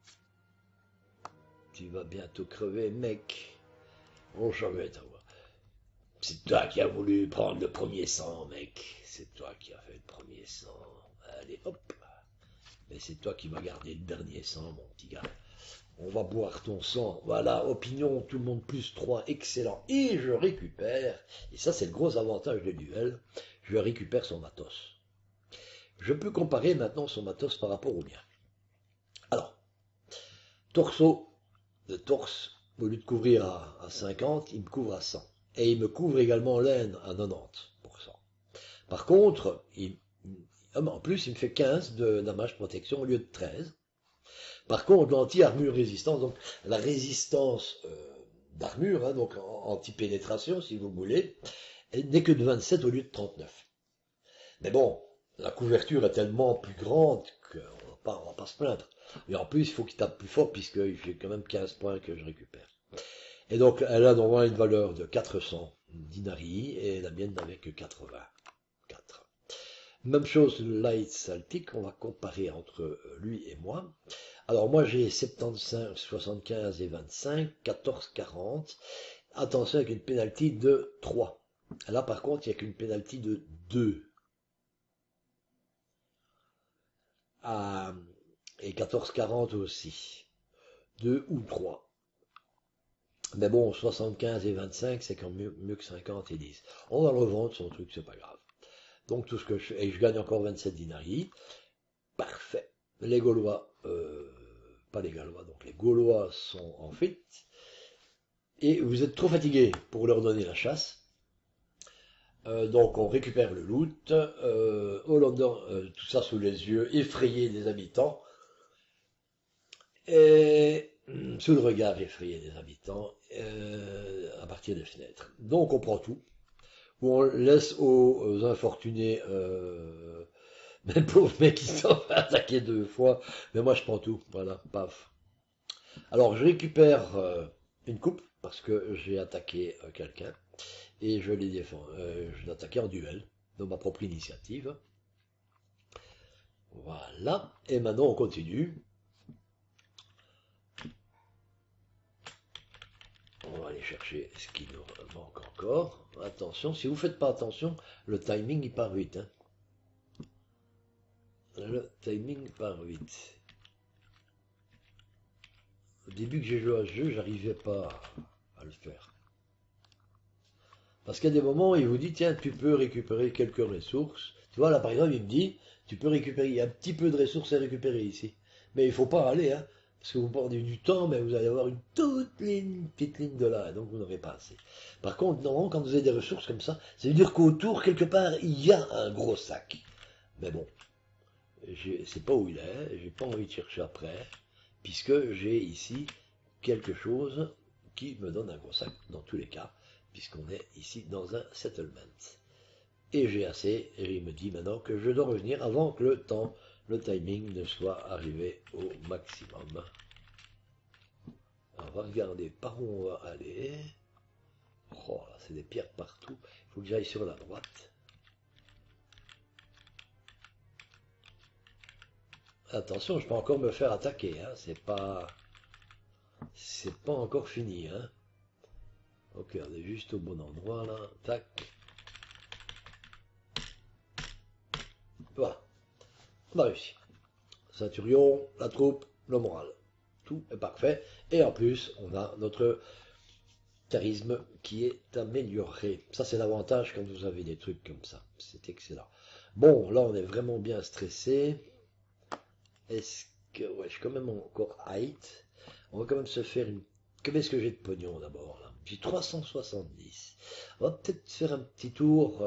Tu vas bientôt crever, mec. Oh, je vais t'avoir. C'est toi qui as voulu prendre le premier sang, mec. C'est toi qui as fait le premier sang. Allez, hop. Mais c'est toi qui vas garder le dernier sang, mon petit gars. On va boire ton sang. Voilà, opinion, tout le monde plus 3, excellent. Et je récupère, et ça c'est le gros avantage du duel, je récupère son matos. Je peux comparer maintenant son matos par rapport au mien. Alors, torso, le torse, au lieu de couvrir à 50, il me couvre à 100. Et il me couvre également l'aine à 90%. Par contre, en plus, il me fait 15 de damage protection au lieu de 13. Par contre, l'anti-armure résistance, donc la résistance d'armure, hein, donc anti-pénétration si vous voulez, n'est que de 27 au lieu de 39. Mais bon, la couverture est tellement plus grande qu'on va pas se plaindre. Et en plus, il faut qu'il tape plus fort puisque j'ai quand même 15 points que je récupère. Et donc, elle a normalement une valeur de 400 dinari et la mienne n'avait que 84. Même chose, le Light Celtic, on va comparer entre lui et moi. Alors moi j'ai 75, 75 et 25, 14, 40. Attention avec une pénalty de 3. Là par contre il n'y a qu'une pénalty de 2. Ah, et 14, 40 aussi. 2 ou 3. Mais bon, 75 et 25 c'est quand même mieux que 50 et 10. On va le revendre son truc, c'est pas grave. Donc tout ce que je fais, et je gagne encore 27 dinari. Parfait. Les Gaulois, pas les Gallois, donc les Gaulois sont en fuite. Et vous êtes trop fatigué pour leur donner la chasse. Donc on récupère le loot. Hollandais, tout ça sous les yeux effrayés des habitants. Et sous le regard effrayé des habitants, à partir des fenêtres. Donc on prend tout. Ou on laisse aux infortunés, même pauvres mecs qui sont attaqués 2 fois. Mais moi je prends tout. Voilà, paf. Alors je récupère une coupe parce que j'ai attaqué quelqu'un et je l'ai défendu. Je l'ai attaqué en duel de ma propre initiative. Voilà. Et maintenant on continue. On va aller chercher ce qui nous manque encore. Attention, si vous ne faites pas attention, le timing il part vite. Hein. Le timing part vite. Au début que j'ai joué à ce jeu, j'arrivais pas à le faire. Parce qu'à des moments, il vous dit, tiens, tu peux récupérer quelques ressources. Tu vois, là, par exemple, il me dit, tu peux récupérer, il y a un petit peu de ressources à récupérer ici. Mais il ne faut pas aller, hein, parce que vous perdez du temps, mais vous allez avoir une petite ligne de là, donc vous n'aurez pas assez. Par contre, normalement, quand vous avez des ressources comme ça veut dire qu'autour, quelque part, il y a un gros sac. Mais bon, c'est pas où il est, j'ai pas envie de chercher après, puisque j'ai ici quelque chose qui me donne un gros sac dans tous les cas, puisqu'on est ici dans un settlement. Et j'ai assez, et il me dit maintenant que je dois revenir avant que le timing ne soit arrivé au maximum. On va regarder par où on va aller. Oh là, c'est des pierres partout. Il faut que j'aille sur la droite. Attention, je peux encore me faire attaquer, hein. C'est pas encore fini, hein. Ok, on est juste au bon endroit là. Tac. Voilà. On a réussi. Centurion, la troupe, le moral. Tout est parfait. Et en plus, on a notre charisme qui est amélioré. Ça, c'est l'avantage quand vous avez des trucs comme ça. C'est excellent. Bon, là, on est vraiment bien stressé. Est-ce que... Ouais, je suis quand même encore height. On va quand même se faire une... Combien est-ce que j'ai de pognon d'abord là? J'ai 370. On va peut-être faire un petit tour.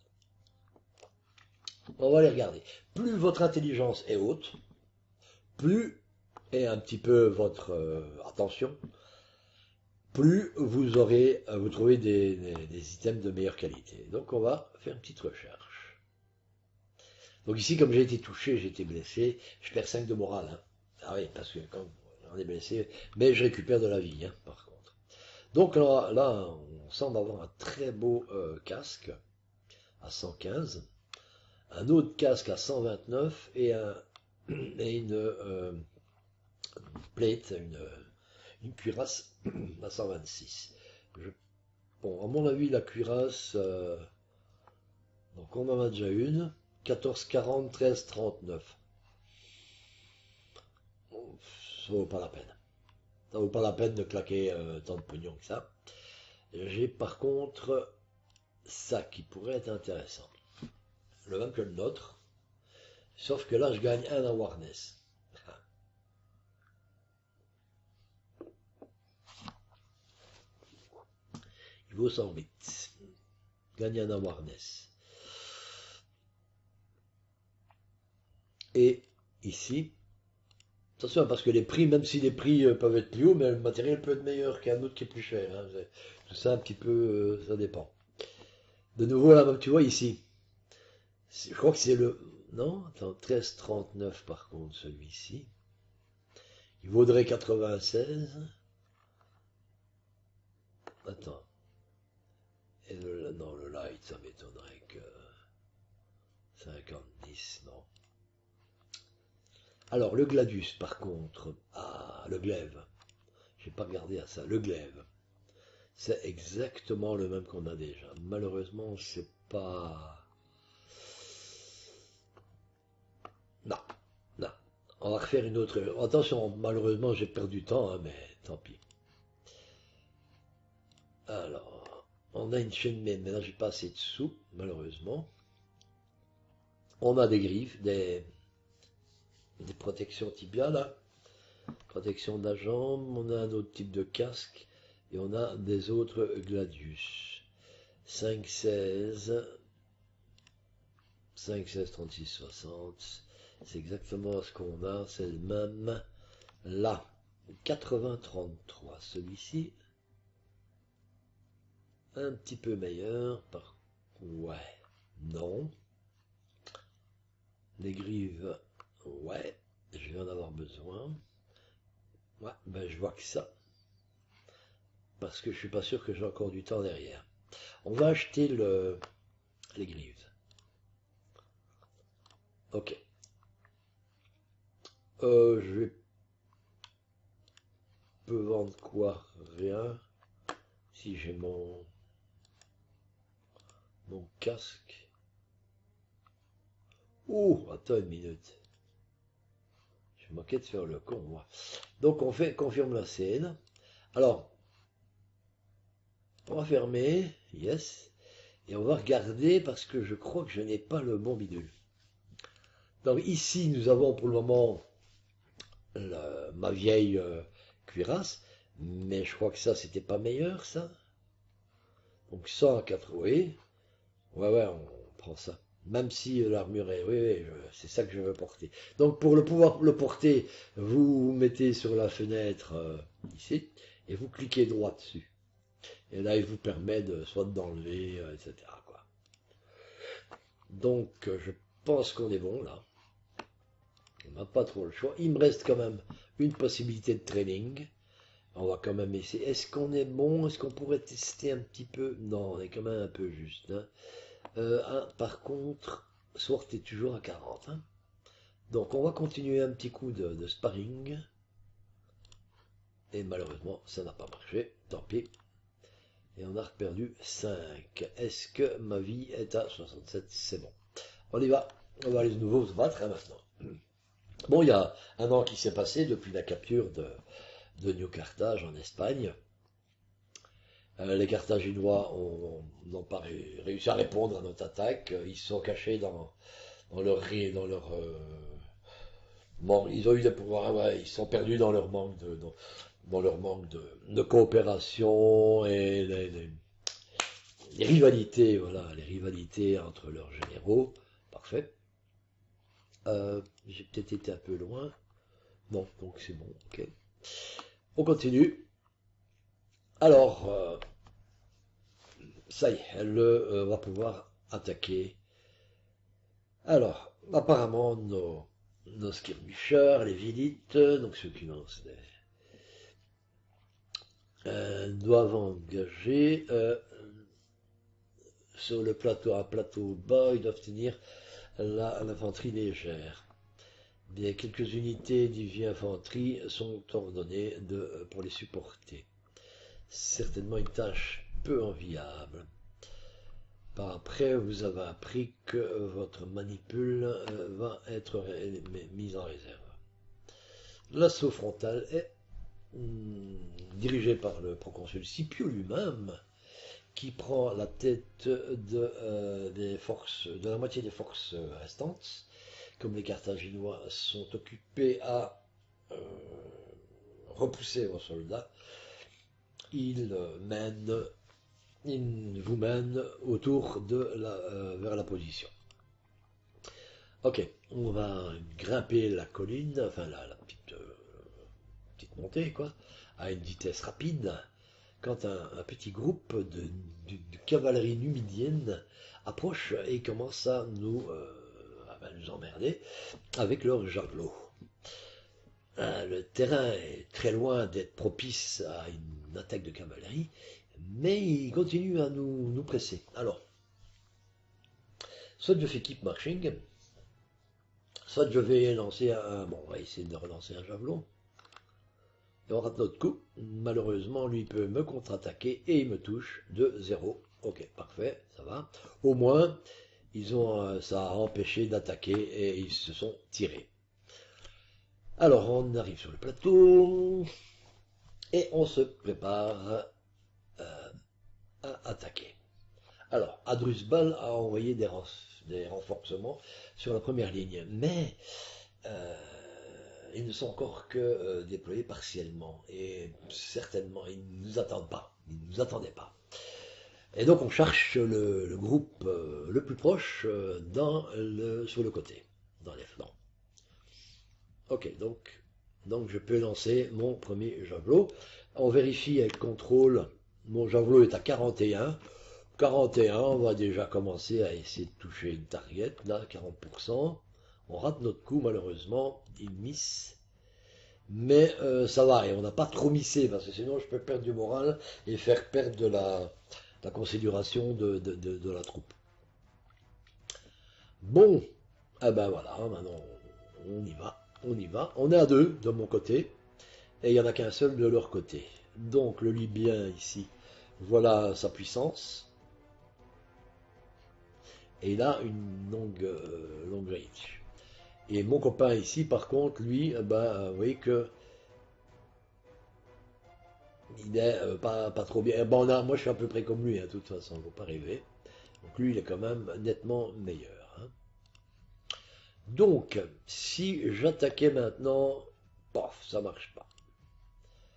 On va les regarder. Plus votre intelligence est haute, plus, et un petit peu votre attention, plus vous aurez, vous trouvez des items de meilleure qualité. Donc on va faire une petite recherche. Donc ici, comme j'ai été touché, j'ai été blessé, je perds 5 de morale. Hein. Ah oui, parce que quand on est blessé, mais je récupère de la vie, hein, par contre. Donc là, on semble avoir un très beau casque à 115, un autre casque à 129 et une plate, une cuirasse à 126. Bon, à mon avis, la cuirasse, donc on en a déjà une, 1440, 1339. Bon, ça vaut pas la peine. Ça vaut pas la peine de claquer tant de pognon que ça. J'ai par contre ça qui pourrait être intéressant. Le même que le nôtre, sauf que là je gagne un awareness. Il vaut 108. Gagne un awareness. Et ici, attention parce que les prix, même si les prix peuvent être plus hauts, mais le matériel peut être meilleur qu'un autre qui est plus cher. Hein. Tout ça un petit peu, ça dépend. De nouveau là, même tu vois ici, je crois que c'est le... Non, attends, 13,39 par contre celui-ci. Il vaudrait 96. Attends. Et non, le light, ça m'étonnerait que 50-10, non. Alors, le Gladius, par contre, ah, le glaive, j'ai pas regardé à ça, le glaive, c'est exactement le même qu'on a déjà. Malheureusement, c'est pas... Non, non. On va refaire une autre... Attention, malheureusement, j'ai perdu du temps, hein, mais tant pis. Alors, on a une chaîne main, mais là, j'ai pas assez de sous, malheureusement. On a des griffes, des protections tibia, là. Protection de la jambe, on a un autre type de casque, et on a des autres Gladius. 5,16, 5,16, 36, 60, c'est exactement ce qu'on a, c'est le même. Là, 80, 33, celui-ci, un petit peu meilleur, ouais, non. Les grives, ouais, je vais en avoir besoin. Ouais, ben je vois que ça. Parce que je suis pas sûr que j'ai encore du temps derrière. On va acheter les grives. Ok. Je peux vendre quoi? Rien. Si j'ai mon casque. Oh, attends une minute. Je manquais de faire le con, moi. Donc on confirme la scène. Alors, on va fermer. Yes. Et on va regarder parce que je crois que je n'ai pas le bon bidule. Donc ici, nous avons pour le moment ma vieille cuirasse. Mais je crois que ça, c'était pas meilleur, ça. Donc 180. Ouais, on prend ça. Même si l'armure est... Oui, oui, c'est ça que je veux porter. Donc pour le pouvoir le porter, vous vous mettez sur la fenêtre ici, et vous cliquez droit dessus. Et là, il vous permet de soit d'enlever, etc., quoi. Donc je pense qu'on est bon là. On n'a pas trop le choix. Il me reste quand même une possibilité de training. On va quand même essayer. Est-ce qu'on est bon? Est-ce qu'on pourrait tester un petit peu? Non, on est quand même un peu juste, hein. Par contre, Sword est toujours à 40, hein. Donc on va continuer un petit coup de sparring. Et malheureusement, ça n'a pas marché. Tant pis. Et on a perdu 5. Est-ce que ma vie est à 67? C'est bon. On y va. On va aller de nouveau se battre, hein, maintenant. Bon, il y a un an qui s'est passé depuis la capture de New Carthage en Espagne. Les Carthaginois n'ont pas réussi à répondre à notre attaque. Ils se sont cachés dans leur ils ont eu des pouvoirs, ouais, ils sont perdus dans leur manque dans leur manque de coopération et les rivalités, voilà, les rivalités entre leurs généraux. Parfait. J'ai peut-être été un peu loin. Non, donc c'est bon, ok. On continue. Alors, ça y est, elle va pouvoir attaquer. Alors, apparemment, nos skirmishers, les Vilites, donc ceux qui lancent doivent engager sur le plateau, un plateau bas, ils doivent tenir l'infanterie légère. Bien, quelques unités d'IV infanterie sont ordonnées pour les supporter. Certainement une tâche peu enviable. Par après, vous avez appris que votre manipule va être mise en réserve. L'assaut frontal est dirigé par le proconsul Scipio lui-même, qui prend la tête des forces, de la moitié des forces restantes. Comme les Carthaginois sont occupés à repousser vos soldats, il vous mène autour vers la position. Ok, on va grimper la colline, enfin la petite montée, quoi, à une vitesse rapide, quand un petit groupe de cavalerie numidienne approche et commence à nous emmerder avec leurs javelots. Le terrain est très loin d'être propice à une attaque de cavalerie, mais ils continuent à nous presser. Alors, soit je fais keep marching, soit je vais lancer bon, on va essayer de relancer un javelot. Et on rate notre coup. Malheureusement, lui peut me contre-attaquer et il me touche de 0. Ok, parfait, ça va. Au moins, ça a empêché d'attaquer et ils se sont tirés. Alors, on arrive sur le plateau et on se prépare à attaquer. Alors, Adrusbal a envoyé des renforcements sur la première ligne, mais ils ne sont encore que déployés partiellement et certainement ils ne nous attendent pas. Ils ne nous attendaient pas. Et donc on cherche le groupe le plus proche sur le côté, dans les flancs. Ok, donc je peux lancer mon premier javelot. On vérifie avec contrôle. Mon javelot est à 41. 41, on va déjà commencer à essayer de toucher une target, là, 40%. On rate notre coup, malheureusement, il miss. Mais ça va, et on n'a pas trop missé, parce que sinon je peux perdre du moral et faire perdre de la considération de la troupe. Bon, ah ben voilà, maintenant on y va, on y va. On est à deux de mon côté, et il n'y en a qu'un seul de leur côté. Donc le Libyen ici, voilà sa puissance. Et il a une longue reach. Et mon copain ici, par contre, lui, vous voyez que il est pas trop bien. Bon, moi je suis à peu près comme lui, hein, de toute façon, il ne faut pas rêver. Donc lui, il est quand même nettement meilleur, hein. Donc, si j'attaquais maintenant, pof, ça marche pas.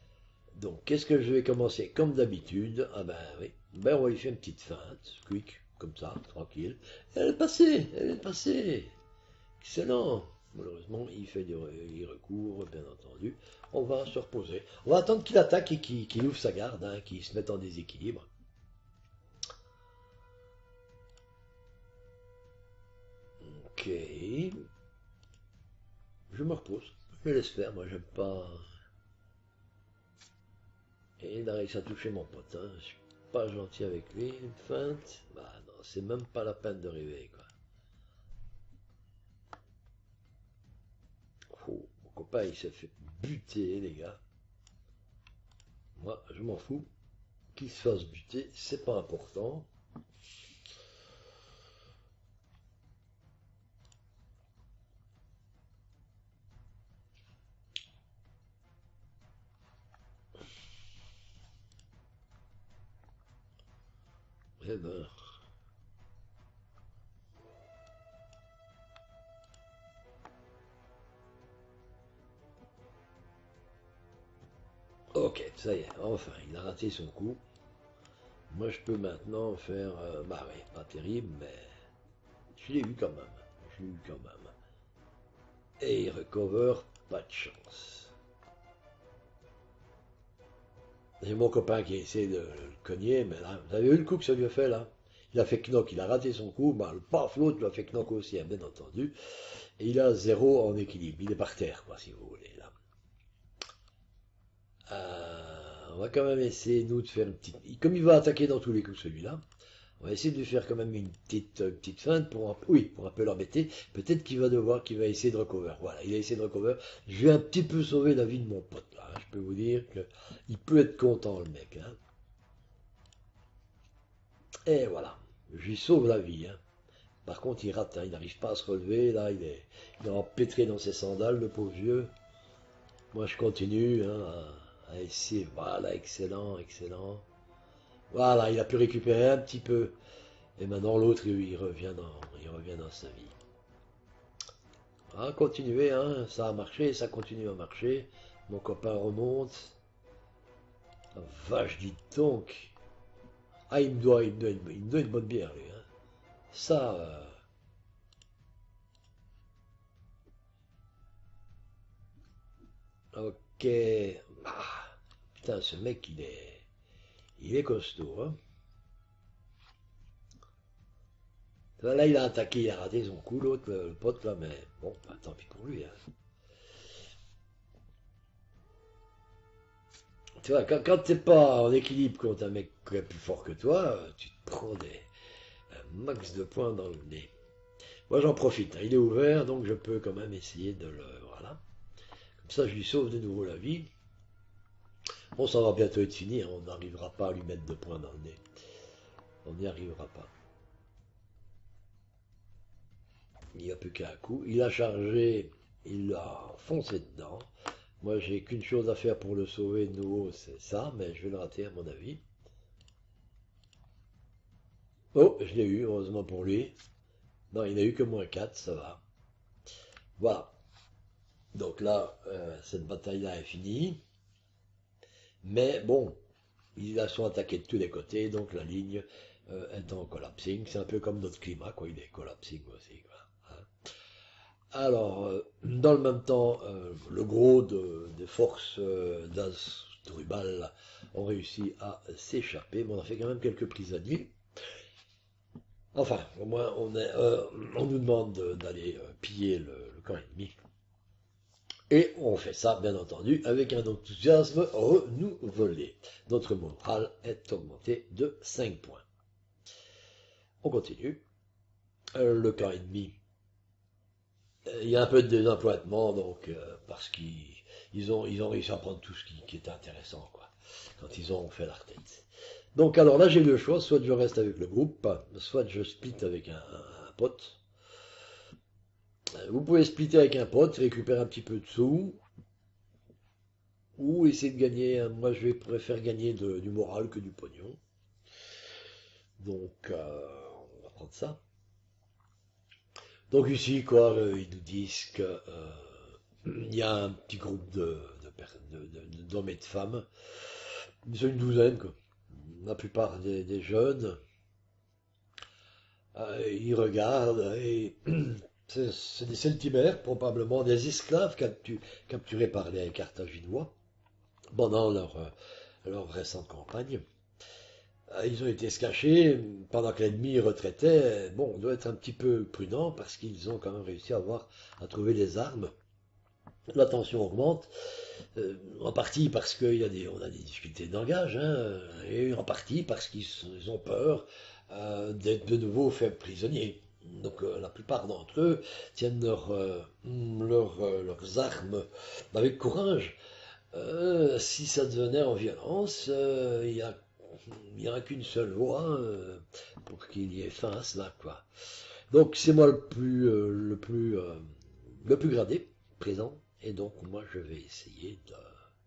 Donc, qu'est-ce que je vais commencer? Comme d'habitude, ah ben oui, ben on va lui faire une petite feinte, quick, comme ça, tranquille. Elle est passée, elle est passée. Excellent. Malheureusement, il recourt, bien entendu. On va se reposer. On va attendre qu'il attaque et qu'il ouvre sa garde, hein, qu'il se mette en déséquilibre. Ok. Je me repose. Je le laisse faire, moi j'aime pas. Et il a réussi à toucher mon pote, hein. Je suis pas gentil avec lui. Une feinte. Bah non, c'est même pas la peine de rêver, quoi. Oh, mon copain il s'est fait buter, les gars. Moi, je m'en fous. Qu'il se fasse buter, c'est pas important. Eh ben. Ok, ça y est, enfin, il a raté son coup. Moi, je peux maintenant faire. Bah ouais, pas terrible, mais je l'ai eu quand même. Je l'ai eu quand même. Et il recover, pas de chance. J'ai mon copain qui essaie de le cogner, mais là, vous avez vu le coup que ça lui a fait là? Il a fait knock, il a raté son coup, bah, le paf, l'autre lui a fait knock aussi, hein, bien entendu. Et il a zéro en équilibre. Il est par terre, quoi, si vous voulez, là. On va quand même essayer, nous, de faire une petite. Comme il va attaquer dans tous les coups, celui-là, on va essayer de lui faire quand même une petite feinte oui, pour un peu l'embêter. Peut-être qu'il va essayer de recover. Voilà, il a essayé de recover. Je vais un petit peu sauver la vie de mon pote, là, hein. Je peux vous dire qu'il peut être content, le mec, hein. Et voilà, je lui sauve la vie, hein. Par contre, il rate, hein. Il n'arrive pas à se relever. Là, il est empêtré dans ses sandales, le pauvre vieux. Moi, je continue, hein, à essayer. Voilà, excellent, excellent. Voilà, il a pu récupérer un petit peu. Et maintenant, l'autre, il revient dans sa vie. Ah, continuez, hein, ça a marché, ça continue à marcher. Mon copain remonte. Ah, vache, dis donc. Ah, il me doit une bonne bière, lui, hein. Ça, ok. Ah, putain, ce mec, il est costaud, hein. Là, il a attaqué, il a raté son coup, l'autre, le pote, là, mais bon, bah, tant pis pour lui, hein. Tu vois, quand t'es pas en équilibre contre un mec qui est plus fort que toi, tu te prends un max de points dans le nez. Moi, j'en profite, hein. Il est ouvert, donc je peux quand même essayer de le. Voilà. Comme ça, je lui sauve de nouveau la vie. Bon, ça va bientôt être fini, hein. On n'arrivera pas à lui mettre de points dans le nez. On n'y arrivera pas. Il n'y a plus qu'un coup. Il a chargé, il a foncé dedans. Moi, j'ai qu'une chose à faire pour le sauver de nouveau, c'est ça, mais je vais le rater à mon avis. Oh, je l'ai eu, heureusement pour lui. Non, il n'a eu que -4, ça va. Voilà. Donc là, cette bataille-là est finie. Mais bon, ils la sont attaqués de tous les côtés, donc la ligne est en collapsing. C'est un peu comme notre climat, quoi. Il est collapsing aussi, quoi, hein. Alors, dans le même temps, le gros des forces d'Asdrubal ont réussi à s'échapper, mais on a fait quand même quelques prisonniers. Enfin, au moins, on nous demande d'aller piller le camp ennemi. Et on fait ça, bien entendu, avec un enthousiasme renouvelé. Notre morale est augmenté de 5 points. On continue. Le camp ennemi. Il y a un peu de désappointement, donc, parce qu'ils ont réussi à prendre tout ce qui était intéressant, quoi, quand ils ont fait la retraite. Donc, alors là, j'ai le choix, soit je reste avec le groupe, soit je split avec un pote. Vous pouvez splitter avec un pote, récupérer un petit peu de sous, ou essayer de gagner. Moi, je vais préférer gagner du moral que du pognon. Donc, on va prendre ça. Donc ici, quoi, ils nous disent que il y a un petit groupe d'hommes et de femmes. Ils sont une douzaine, quoi. La plupart des jeunes. Ils regardent et c'est des centimètres, probablement des esclaves capturés par les Carthaginois pendant leur récente campagne. Ils ont été se cacher pendant que l'ennemi retraitait. Bon, on doit être un petit peu prudent parce qu'ils ont quand même réussi à trouver les armes. La tension augmente, en partie parce on a des difficultés de langage, hein, et en partie parce qu'ils ont peur d'être de nouveau faits prisonniers. Donc la plupart d'entre eux tiennent leurs armes avec courage. Si ça devenait en violence, il n'y a qu'une seule voie pour qu'il y ait fin à cela, quoi. Donc c'est moi le plus gradé, présent, et donc moi je vais essayer de...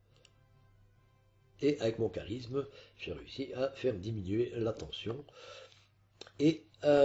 Et avec mon charisme, j'ai réussi à faire diminuer la tension. Et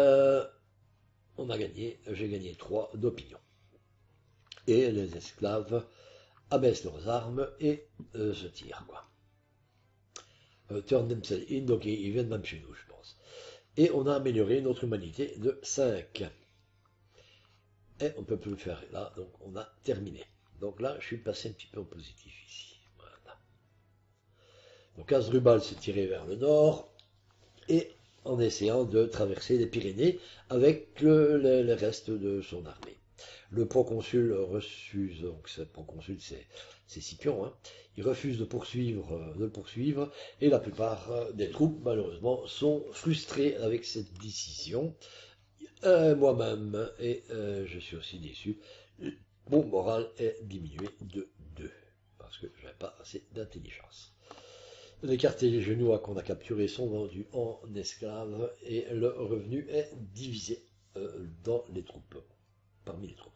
j'ai gagné 3 d'opinion. Et les esclaves abaissent leurs armes et se tirent, quoi. Turn themselves in, donc ils viennent même chez nous, je pense. Et on a amélioré notre humanité de 5. Et on ne peut plus le faire là, donc on a terminé. Donc là, je suis passé un petit peu en positif ici. Voilà. Donc Asdrubal s'est tiré vers le nord, et en essayant de traverser les Pyrénées avec le reste de son armée. Le proconsul refuse, donc ce proconsul c'est Scipion, hein, il refuse de le poursuivre, et la plupart des troupes malheureusement sont frustrées avec cette décision. Moi-même, et je suis aussi déçu, mon moral est diminué de 2, parce que je n'avais pas assez d'intelligence. Les Carthaginois qu'on a capturés sont vendus en esclaves et le revenu est divisé dans les troupes, parmi les troupes.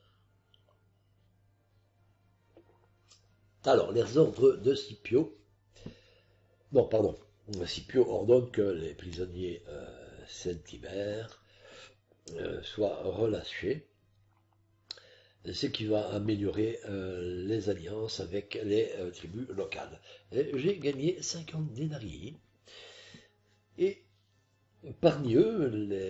Alors, les ordres de Scipio. Non, pardon. Scipio ordonne que les prisonniers celtibères soient relâchés, ce qui va améliorer les alliances avec les tribus locales. J'ai gagné 50 dénarii. Et parmi eux,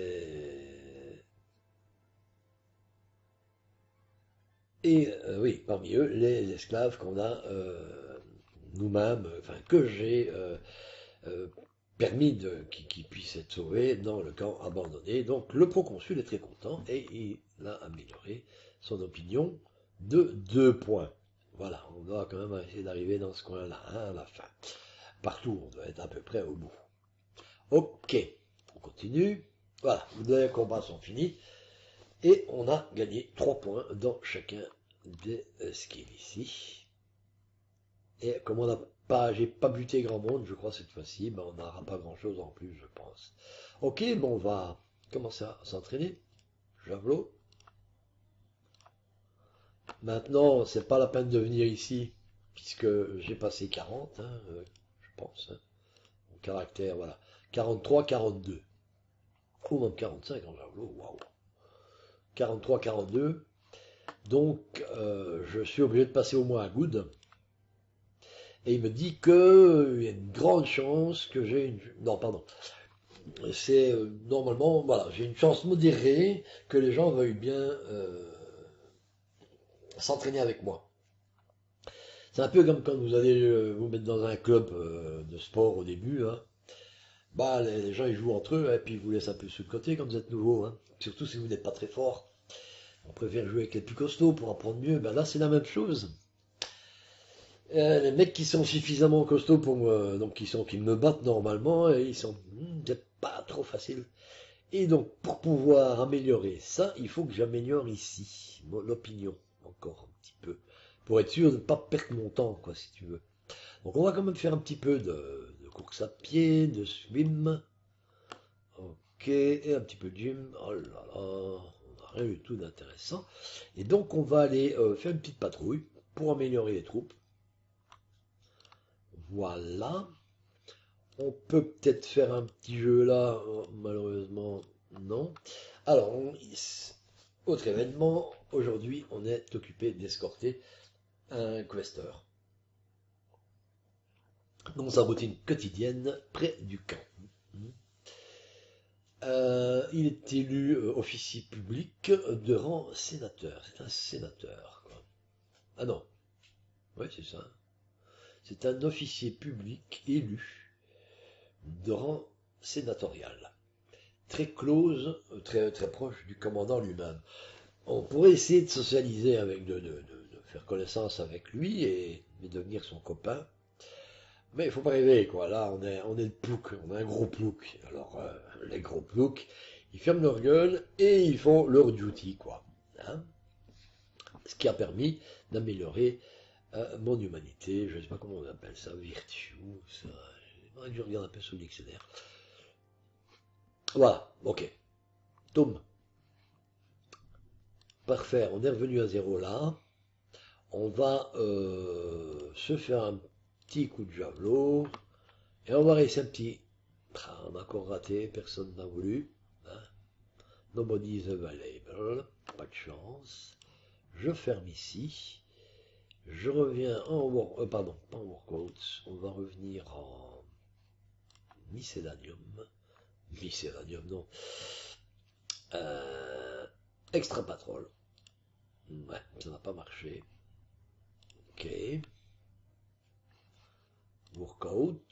parmi eux, les esclaves qu'on a nous-mêmes, enfin que j'ai euh, permis qu'ils puissent être sauvés dans le camp abandonné. Donc le proconsul est très content et il a amélioré son opinion de 2 points. Voilà, on doit quand même essayer d'arriver dans ce coin-là, hein, à la fin. Partout, on doit être à peu près au bout. Ok, on continue. Voilà, les combats sont finis. Et on a gagné 3 points dans chacun des skills ici. Et comme j'ai pas buté grand monde, je crois, cette fois-ci, ben, on n'aura pas grand-chose en plus, je pense. Ok, bon, on va commencer à s'entraîner. Javelot. Maintenant, c'est pas la peine de venir ici, puisque j'ai passé 40, hein, je pense. Hein. Mon caractère, voilà. 43, 42. Ou même 45 en javelot, waouh. 43, 42. Donc, je suis obligé de passer au moins à good. Et il me dit qu'il y a une grande chance que j'ai une... Non, pardon. C'est normalement, voilà, j'ai une chance modérée que les gens veuillent bien s'entraîner avec moi. C'est un peu comme quand vous allez vous mettre dans un club de sport au début. Hein. Bah, les gens ils jouent entre eux et puis ils vous laissent un peu sur le côté quand vous êtes nouveau. Hein. Surtout si vous n'êtes pas très fort. On préfère jouer avec les plus costauds pour apprendre mieux. Ben là, c'est la même chose. Les mecs qui sont suffisamment costauds donc qui me battent normalement, et c'est pas trop facile. Et donc, pour pouvoir améliorer ça, il faut que j'améliore ici l'opinion encore un petit peu, pour être sûr de ne pas perdre mon temps, quoi, si tu veux. Donc, on va quand même faire un petit peu de course à pied, de swim, ok, et un petit peu de gym. Oh là là, on n'a rien du tout d'intéressant. Et donc, on va aller faire une petite patrouille pour améliorer les troupes. Voilà. On peut peut-être faire un petit jeu là, malheureusement, non. Alors, autre événement, aujourd'hui, on est occupé d'escorter un quester dans sa routine quotidienne près du camp. Il est élu officier public de rang sénateur. C'est un sénateur, quoi. Ah non, ouais, c'est ça. C'est un officier public élu de rang sénatorial. Très close, très, très proche du commandant lui-même. On pourrait essayer de socialiser avec, de faire connaissance avec lui et devenir son copain. Mais il faut pas rêver, quoi. Là, on est le plouc, on a un gros plouc. Alors, les gros ploucs, ils ferment leur gueule et ils font leur duty, quoi. Hein, ce qui a permis d'améliorer mon humanité, je ne sais pas comment on appelle ça, virtue, ça, je regarde un peu sous le dictionnaire. Voilà, ok. Tom, parfait, on est revenu à zéro là. On va se faire un petit coup de javelot et on va réussir un petit. Ah, on a encore raté, personne n'a voulu. Hein. Nobody is available, pas de chance. Je ferme ici. Je reviens en pardon, pas en workouts. On va revenir en Mycédanium. Mycédanium, non. Euh, Extra Patrol. Ouais, ça n'a pas marché. Ok. Workout.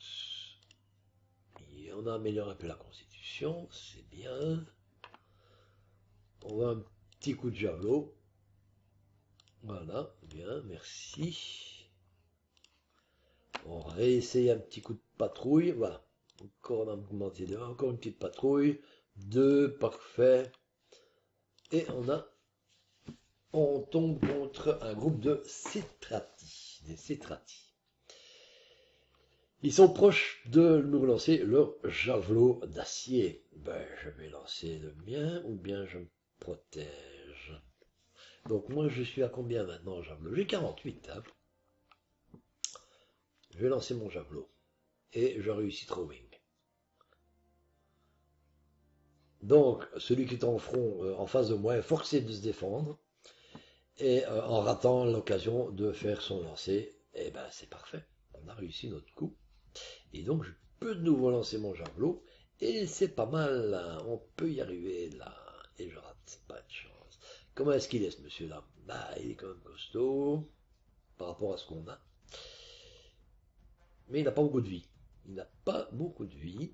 Et on a amélioré un peu la constitution, c'est bien. On va un petit coup de javelot. Voilà, bien, merci. On réessaye un petit coup de patrouille. Voilà. Encore on a augmenté deux, encore une petite patrouille. Deux, parfait. Et on tombe contre un groupe de Cétrati. Des Cétrati. Ils sont proches de nous relancer leur javelot d'acier. Ben, je vais lancer le mien ou bien je me protège. Donc moi je suis à combien maintenant javelot? J'ai 48. Hein. Je vais lancer mon javelot. Et je réussis throwing. Donc celui qui est en front en face de moi est forcé de se défendre. Et en ratant l'occasion de faire son lancer, eh ben c'est parfait. On a réussi notre coup. Et donc je peux de nouveau lancer mon javelot. Et c'est pas mal, hein. On peut y arriver là. Et je rate, pas de chance. Comment est-ce qu'il est ce monsieur-là? Bah il est quand même costaud par rapport à ce qu'on a. Mais il n'a pas beaucoup de vie. Il n'a pas beaucoup de vie.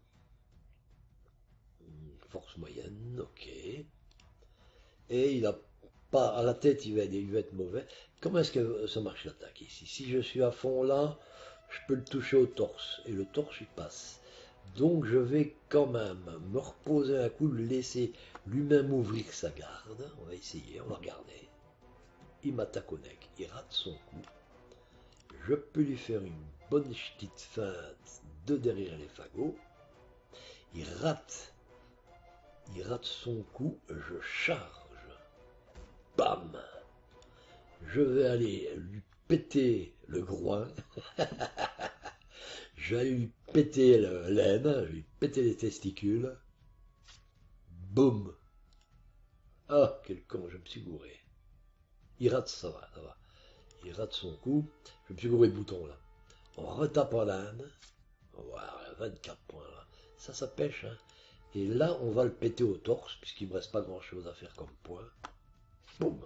Force moyenne, ok. Et il a pas à la tête, il va être mauvais. Comment est-ce que ça marche l'attaque ici? Si je suis à fond là, je peux le toucher au torse. Et le torse, il passe. Donc je vais quand même me reposer un coup, le laisser lui-même ouvrir sa garde. On va essayer, on va regarder. Il m'attaque au nec, il rate son coup. Je peux lui faire une bonne petite feinte de derrière les fagots. Il rate son coup, je charge. Bam! Je vais aller lui péter le groin. Je vais lui péter l'aine, je vais lui péter les testicules. Boum! Ah, quel con, je me suis gouré. Il rate, ça va, ça va. Il rate son coup. Je me suis gouré de boutons là. On retape en l'âne. Voilà, 24 points là. Ça pêche, hein. Et là, on va le péter au torse, puisqu'il ne me reste pas grand chose à faire comme point. Boum!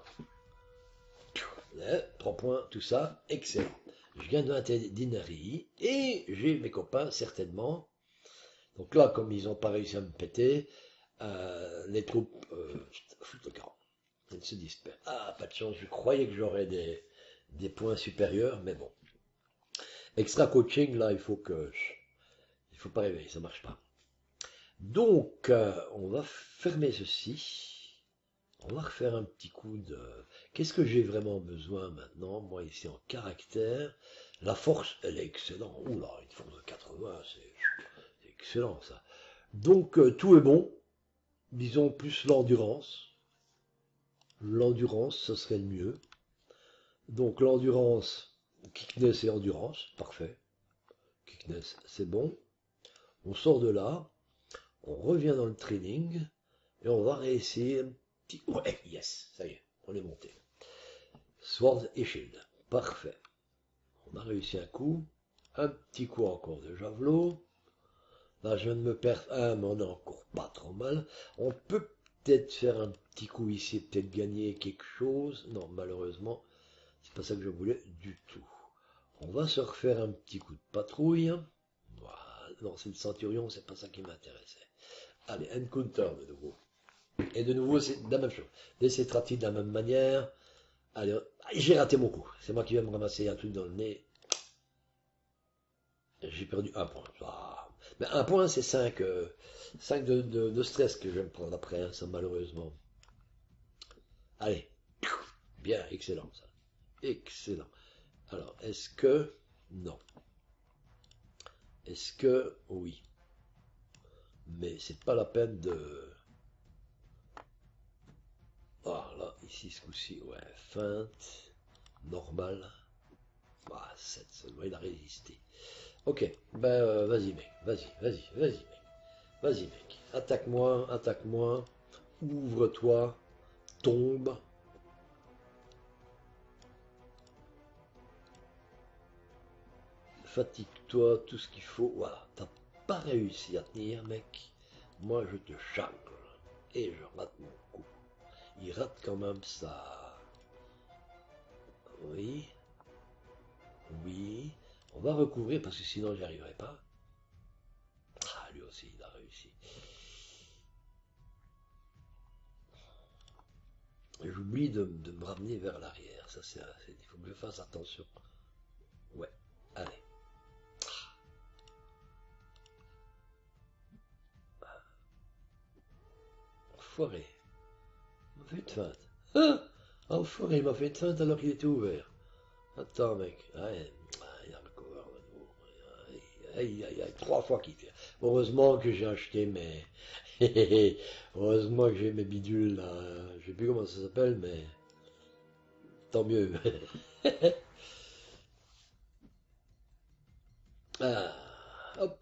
3 points, tout ça, excellent. Je gagne de d'inerie et j'ai mes copains certainement. Donc là, comme ils n'ont pas réussi à me péter, les troupes foutent le camp. Elles se dispersent. Ah, pas de chance, je croyais que j'aurais des points supérieurs, mais bon. Extra coaching, là, il faut pas rêver, ça marche pas. Donc, on va fermer ceci. On va refaire un petit coup de... Qu'est-ce que j'ai vraiment besoin maintenant? Moi, ici, en caractère, la force, elle est excellente. Oula, une force de 80, c'est excellent, ça. Donc, tout est bon. Disons plus l'endurance. L'endurance, ce serait le mieux. Donc, l'endurance, kickness et endurance, parfait. Kickness, c'est bon. On sort de là. On revient dans le training. Et on va réessayer un petit... Ouais, yes, ça y est, on est monté. Sword et Shield. Parfait. On a réussi un coup. Un petit coup encore de javelot. Là, je viens de me perdre un, mais on est encore pas trop mal. On peut peut-être faire un petit coup ici, peut-être gagner quelque chose. Non, malheureusement, c'est pas ça que je voulais du tout. On va se refaire un petit coup de patrouille. Voilà. Non, c'est le centurion, c'est pas ça qui m'intéressait. Allez, encounter de nouveau. Et de nouveau, c'est la même chose. Laissez traiter de la même manière. Allez, j'ai raté mon coup. C'est moi qui viens me ramasser un truc dans le nez. J'ai perdu un point. Ah. Mais un point, c'est 5, 5 de stress que je vais me prendre après, hein, ça malheureusement. Allez. Bien, excellent ça. Excellent. Alors, est-ce que... Non. Est-ce que... Oui. Mais c'est pas la peine de... Ah là, ici ce coup-ci, ouais, feinte, normal. Ah, 7 seulement, il a résisté. Ok, ben vas-y mec, vas-y mec. Vas-y mec, attaque-moi, ouvre-toi, tombe. Fatigue-toi, tout ce qu'il faut. Voilà, t'as pas réussi à tenir, mec. Moi, je te charge. Et je rate mon coup. Il rate quand même ça. Oui, oui. On va recouvrir parce que sinon, j'y arriverai pas. Ah, lui aussi, il a réussi. J'oublie de me ramener vers l'arrière. Ça, il faut que je fasse attention. Ouais, allez. Enfoiré. Il m'a fait une feinte. Ah, enfoiré, il m'a fait une feinte alors qu'il était ouvert. Attends, mec. Ouais, il a le cover à nouveau. Aïe, aïe, aïe, 3 fois qu'il fait. Heureusement que j'ai acheté mes. Heureusement que j'ai mes bidules là. Je sais plus comment ça s'appelle, mais tant mieux. Ah, hop.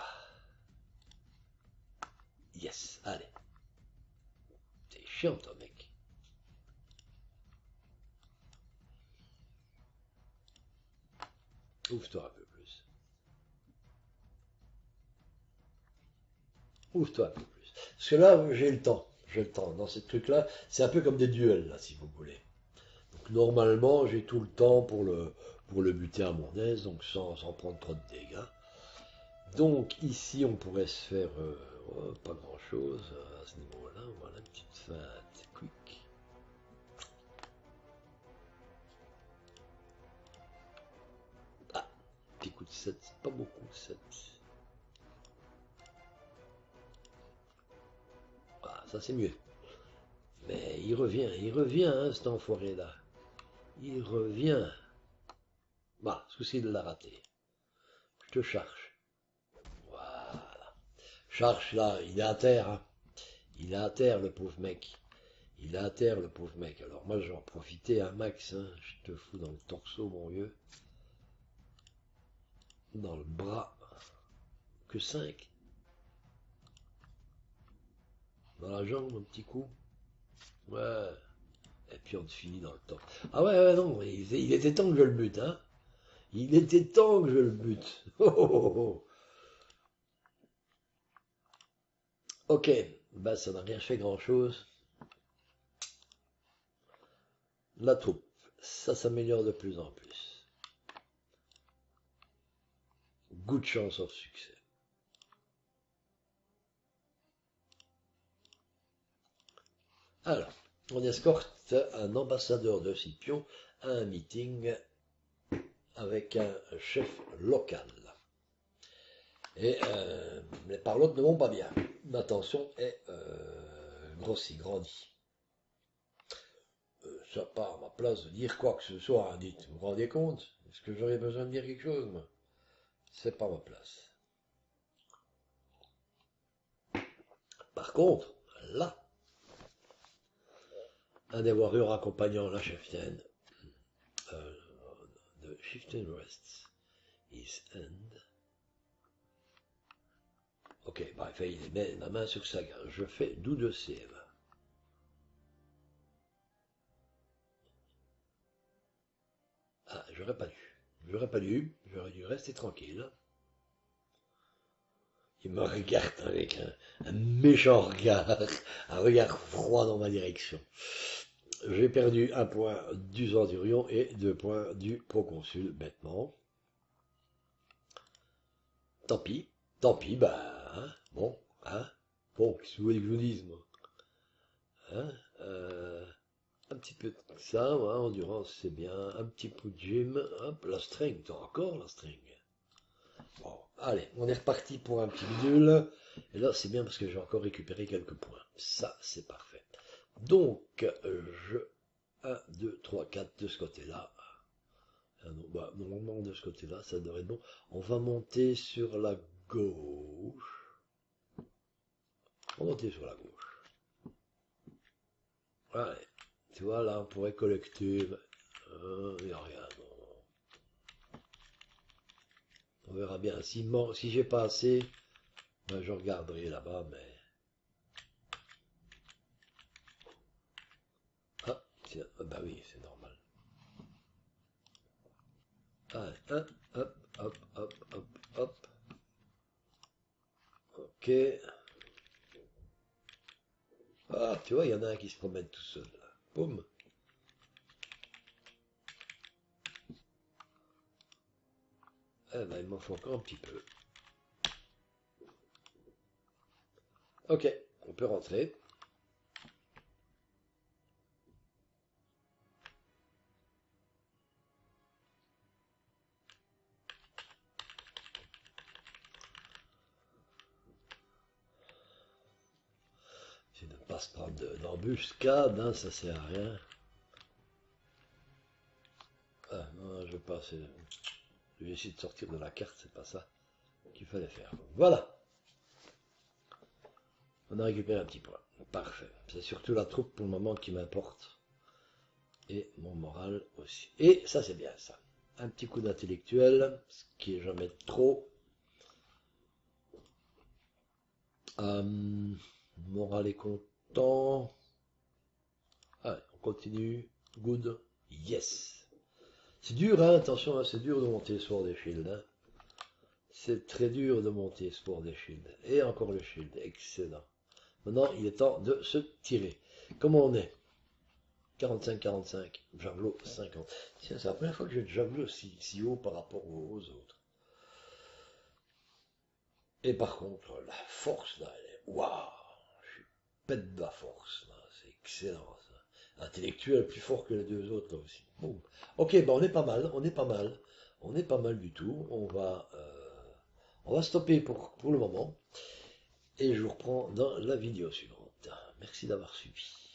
Yes, allez. C'est chiant, toi, mec. Ouvre-toi un peu plus. Ouvre-toi un peu plus. Parce que là, j'ai le temps. J'ai le temps. Dans ces trucs-là, c'est un peu comme des duels, là, si vous voulez. Donc, normalement, j'ai tout le temps pour le buter à mon aise, donc sans prendre trop de dégâts. Donc, ici, on pourrait se faire pas grand-chose à ce niveau-là. Voilà, une petite feinte quick. Ah, petit coup de 7, c'est pas beaucoup, 7. Ah, ça c'est mieux. Mais il revient, hein, cet enfoiré-là. Il revient. Bah, souci il l'a raté. Je te charge. Voilà. Charge là, il est à terre, hein. Il est à terre, le pauvre mec. Il est à terre, le pauvre mec. Alors moi, je vais en profiter un max, hein. Je te fous dans le torseau, mon vieux. Dans le bras. Que 5. Dans la jambe, un petit coup. Ouais. Et puis on te finit dans le torse. Ah ouais, ouais, non, il était temps que je le bute, hein. Il était temps que je le bute. Oh, oh, oh, oh. Ok, bah ça n'a rien fait grand-chose. La troupe, ça s'améliore de plus en plus. Good chance of succès. Alors, on escorte un ambassadeur de Scipion à un meeting avec un chef local. Et les parlottes ne vont pas bien. Ma tension est grandie. Ça part à ma place de dire quoi que ce soit, hein, dites. Vous vous rendez compte? Est-ce que j'aurais besoin de dire quelque chose, moi? C'est pas ma place. Par contre, là, un des warriors accompagnant la cheftaine euh, de Chieftain rests his hand. Ok, bah, il met la main sur sa gorge. Je fais d'où de sève. Ah, j'aurais pas dû. J'aurais pas dû. J'aurais dû rester tranquille. Il me regarde avec un méchant regard, un regard froid dans ma direction. J'ai perdu 1 point du centurion et 2 points du proconsul, bêtement. Tant pis, bah, hein, bon, qu'est-ce que vous voulez que je vous dise, moi, hein, un petit peu de ça, ouais, endurance, c'est bien, un petit peu de gym, hop, la string, t'as encore la string. Bon, allez, on est reparti pour un petit bidule, et là, c'est bien parce que j'ai encore récupéré quelques points, ça, c'est parfait. Donc, 1, 2, 3, 4 de ce côté-là. Bah, normalement, de ce côté-là, ça devrait être bon. On va monter sur la gauche. On va monter sur la gauche. Allez. Tu vois, là, on pourrait collecter. Il n'y a rien. Non. On verra bien. Si j'ai pas assez, ben, je regarderai là-bas, mais. Ah, bah oui, c'est normal. Allez, hop, hop, hop, hop, hop. Ok. Ah, tu vois, il y en a un qui se promène tout seul, là. Boum. Eh ben, il m'en faut encore un petit peu. Ok, on peut rentrer. C'est de ne pas se prendre d'embuscade, hein, ça sert à rien. Ah, non, je vais pas. Je vais essayer de sortir de la carte, c'est pas ça qu'il fallait faire. Voilà, on a récupéré un petit point. Parfait. C'est surtout la troupe pour le moment qui m'importe. Et mon moral aussi. Et ça, c'est bien ça. Un petit coup d'intellectuel, ce qui est jamais trop. Moral est content. Allez, on continue. Good. Yes. C'est dur, hein, attention, hein, c'est dur de monter Sword et Shield. Hein. C'est très dur de monter Sword et Shield. Et encore le Shield, excellent. Maintenant, il est temps de se tirer. Comment on est 45-45, javelot 50. Tiens, c'est la première fois que j'ai le javelot si haut par rapport aux autres. Et par contre, la force, là, elle est... Waouh, je suis pète de la force, là. C'est excellent, ça. Intellectuel plus fort que les deux autres, là aussi. Boum. Ok, ben on est pas mal, on est pas mal. On est pas mal du tout. On va stopper pour le moment. Et je vous reprends dans la vidéo suivante. Merci d'avoir suivi.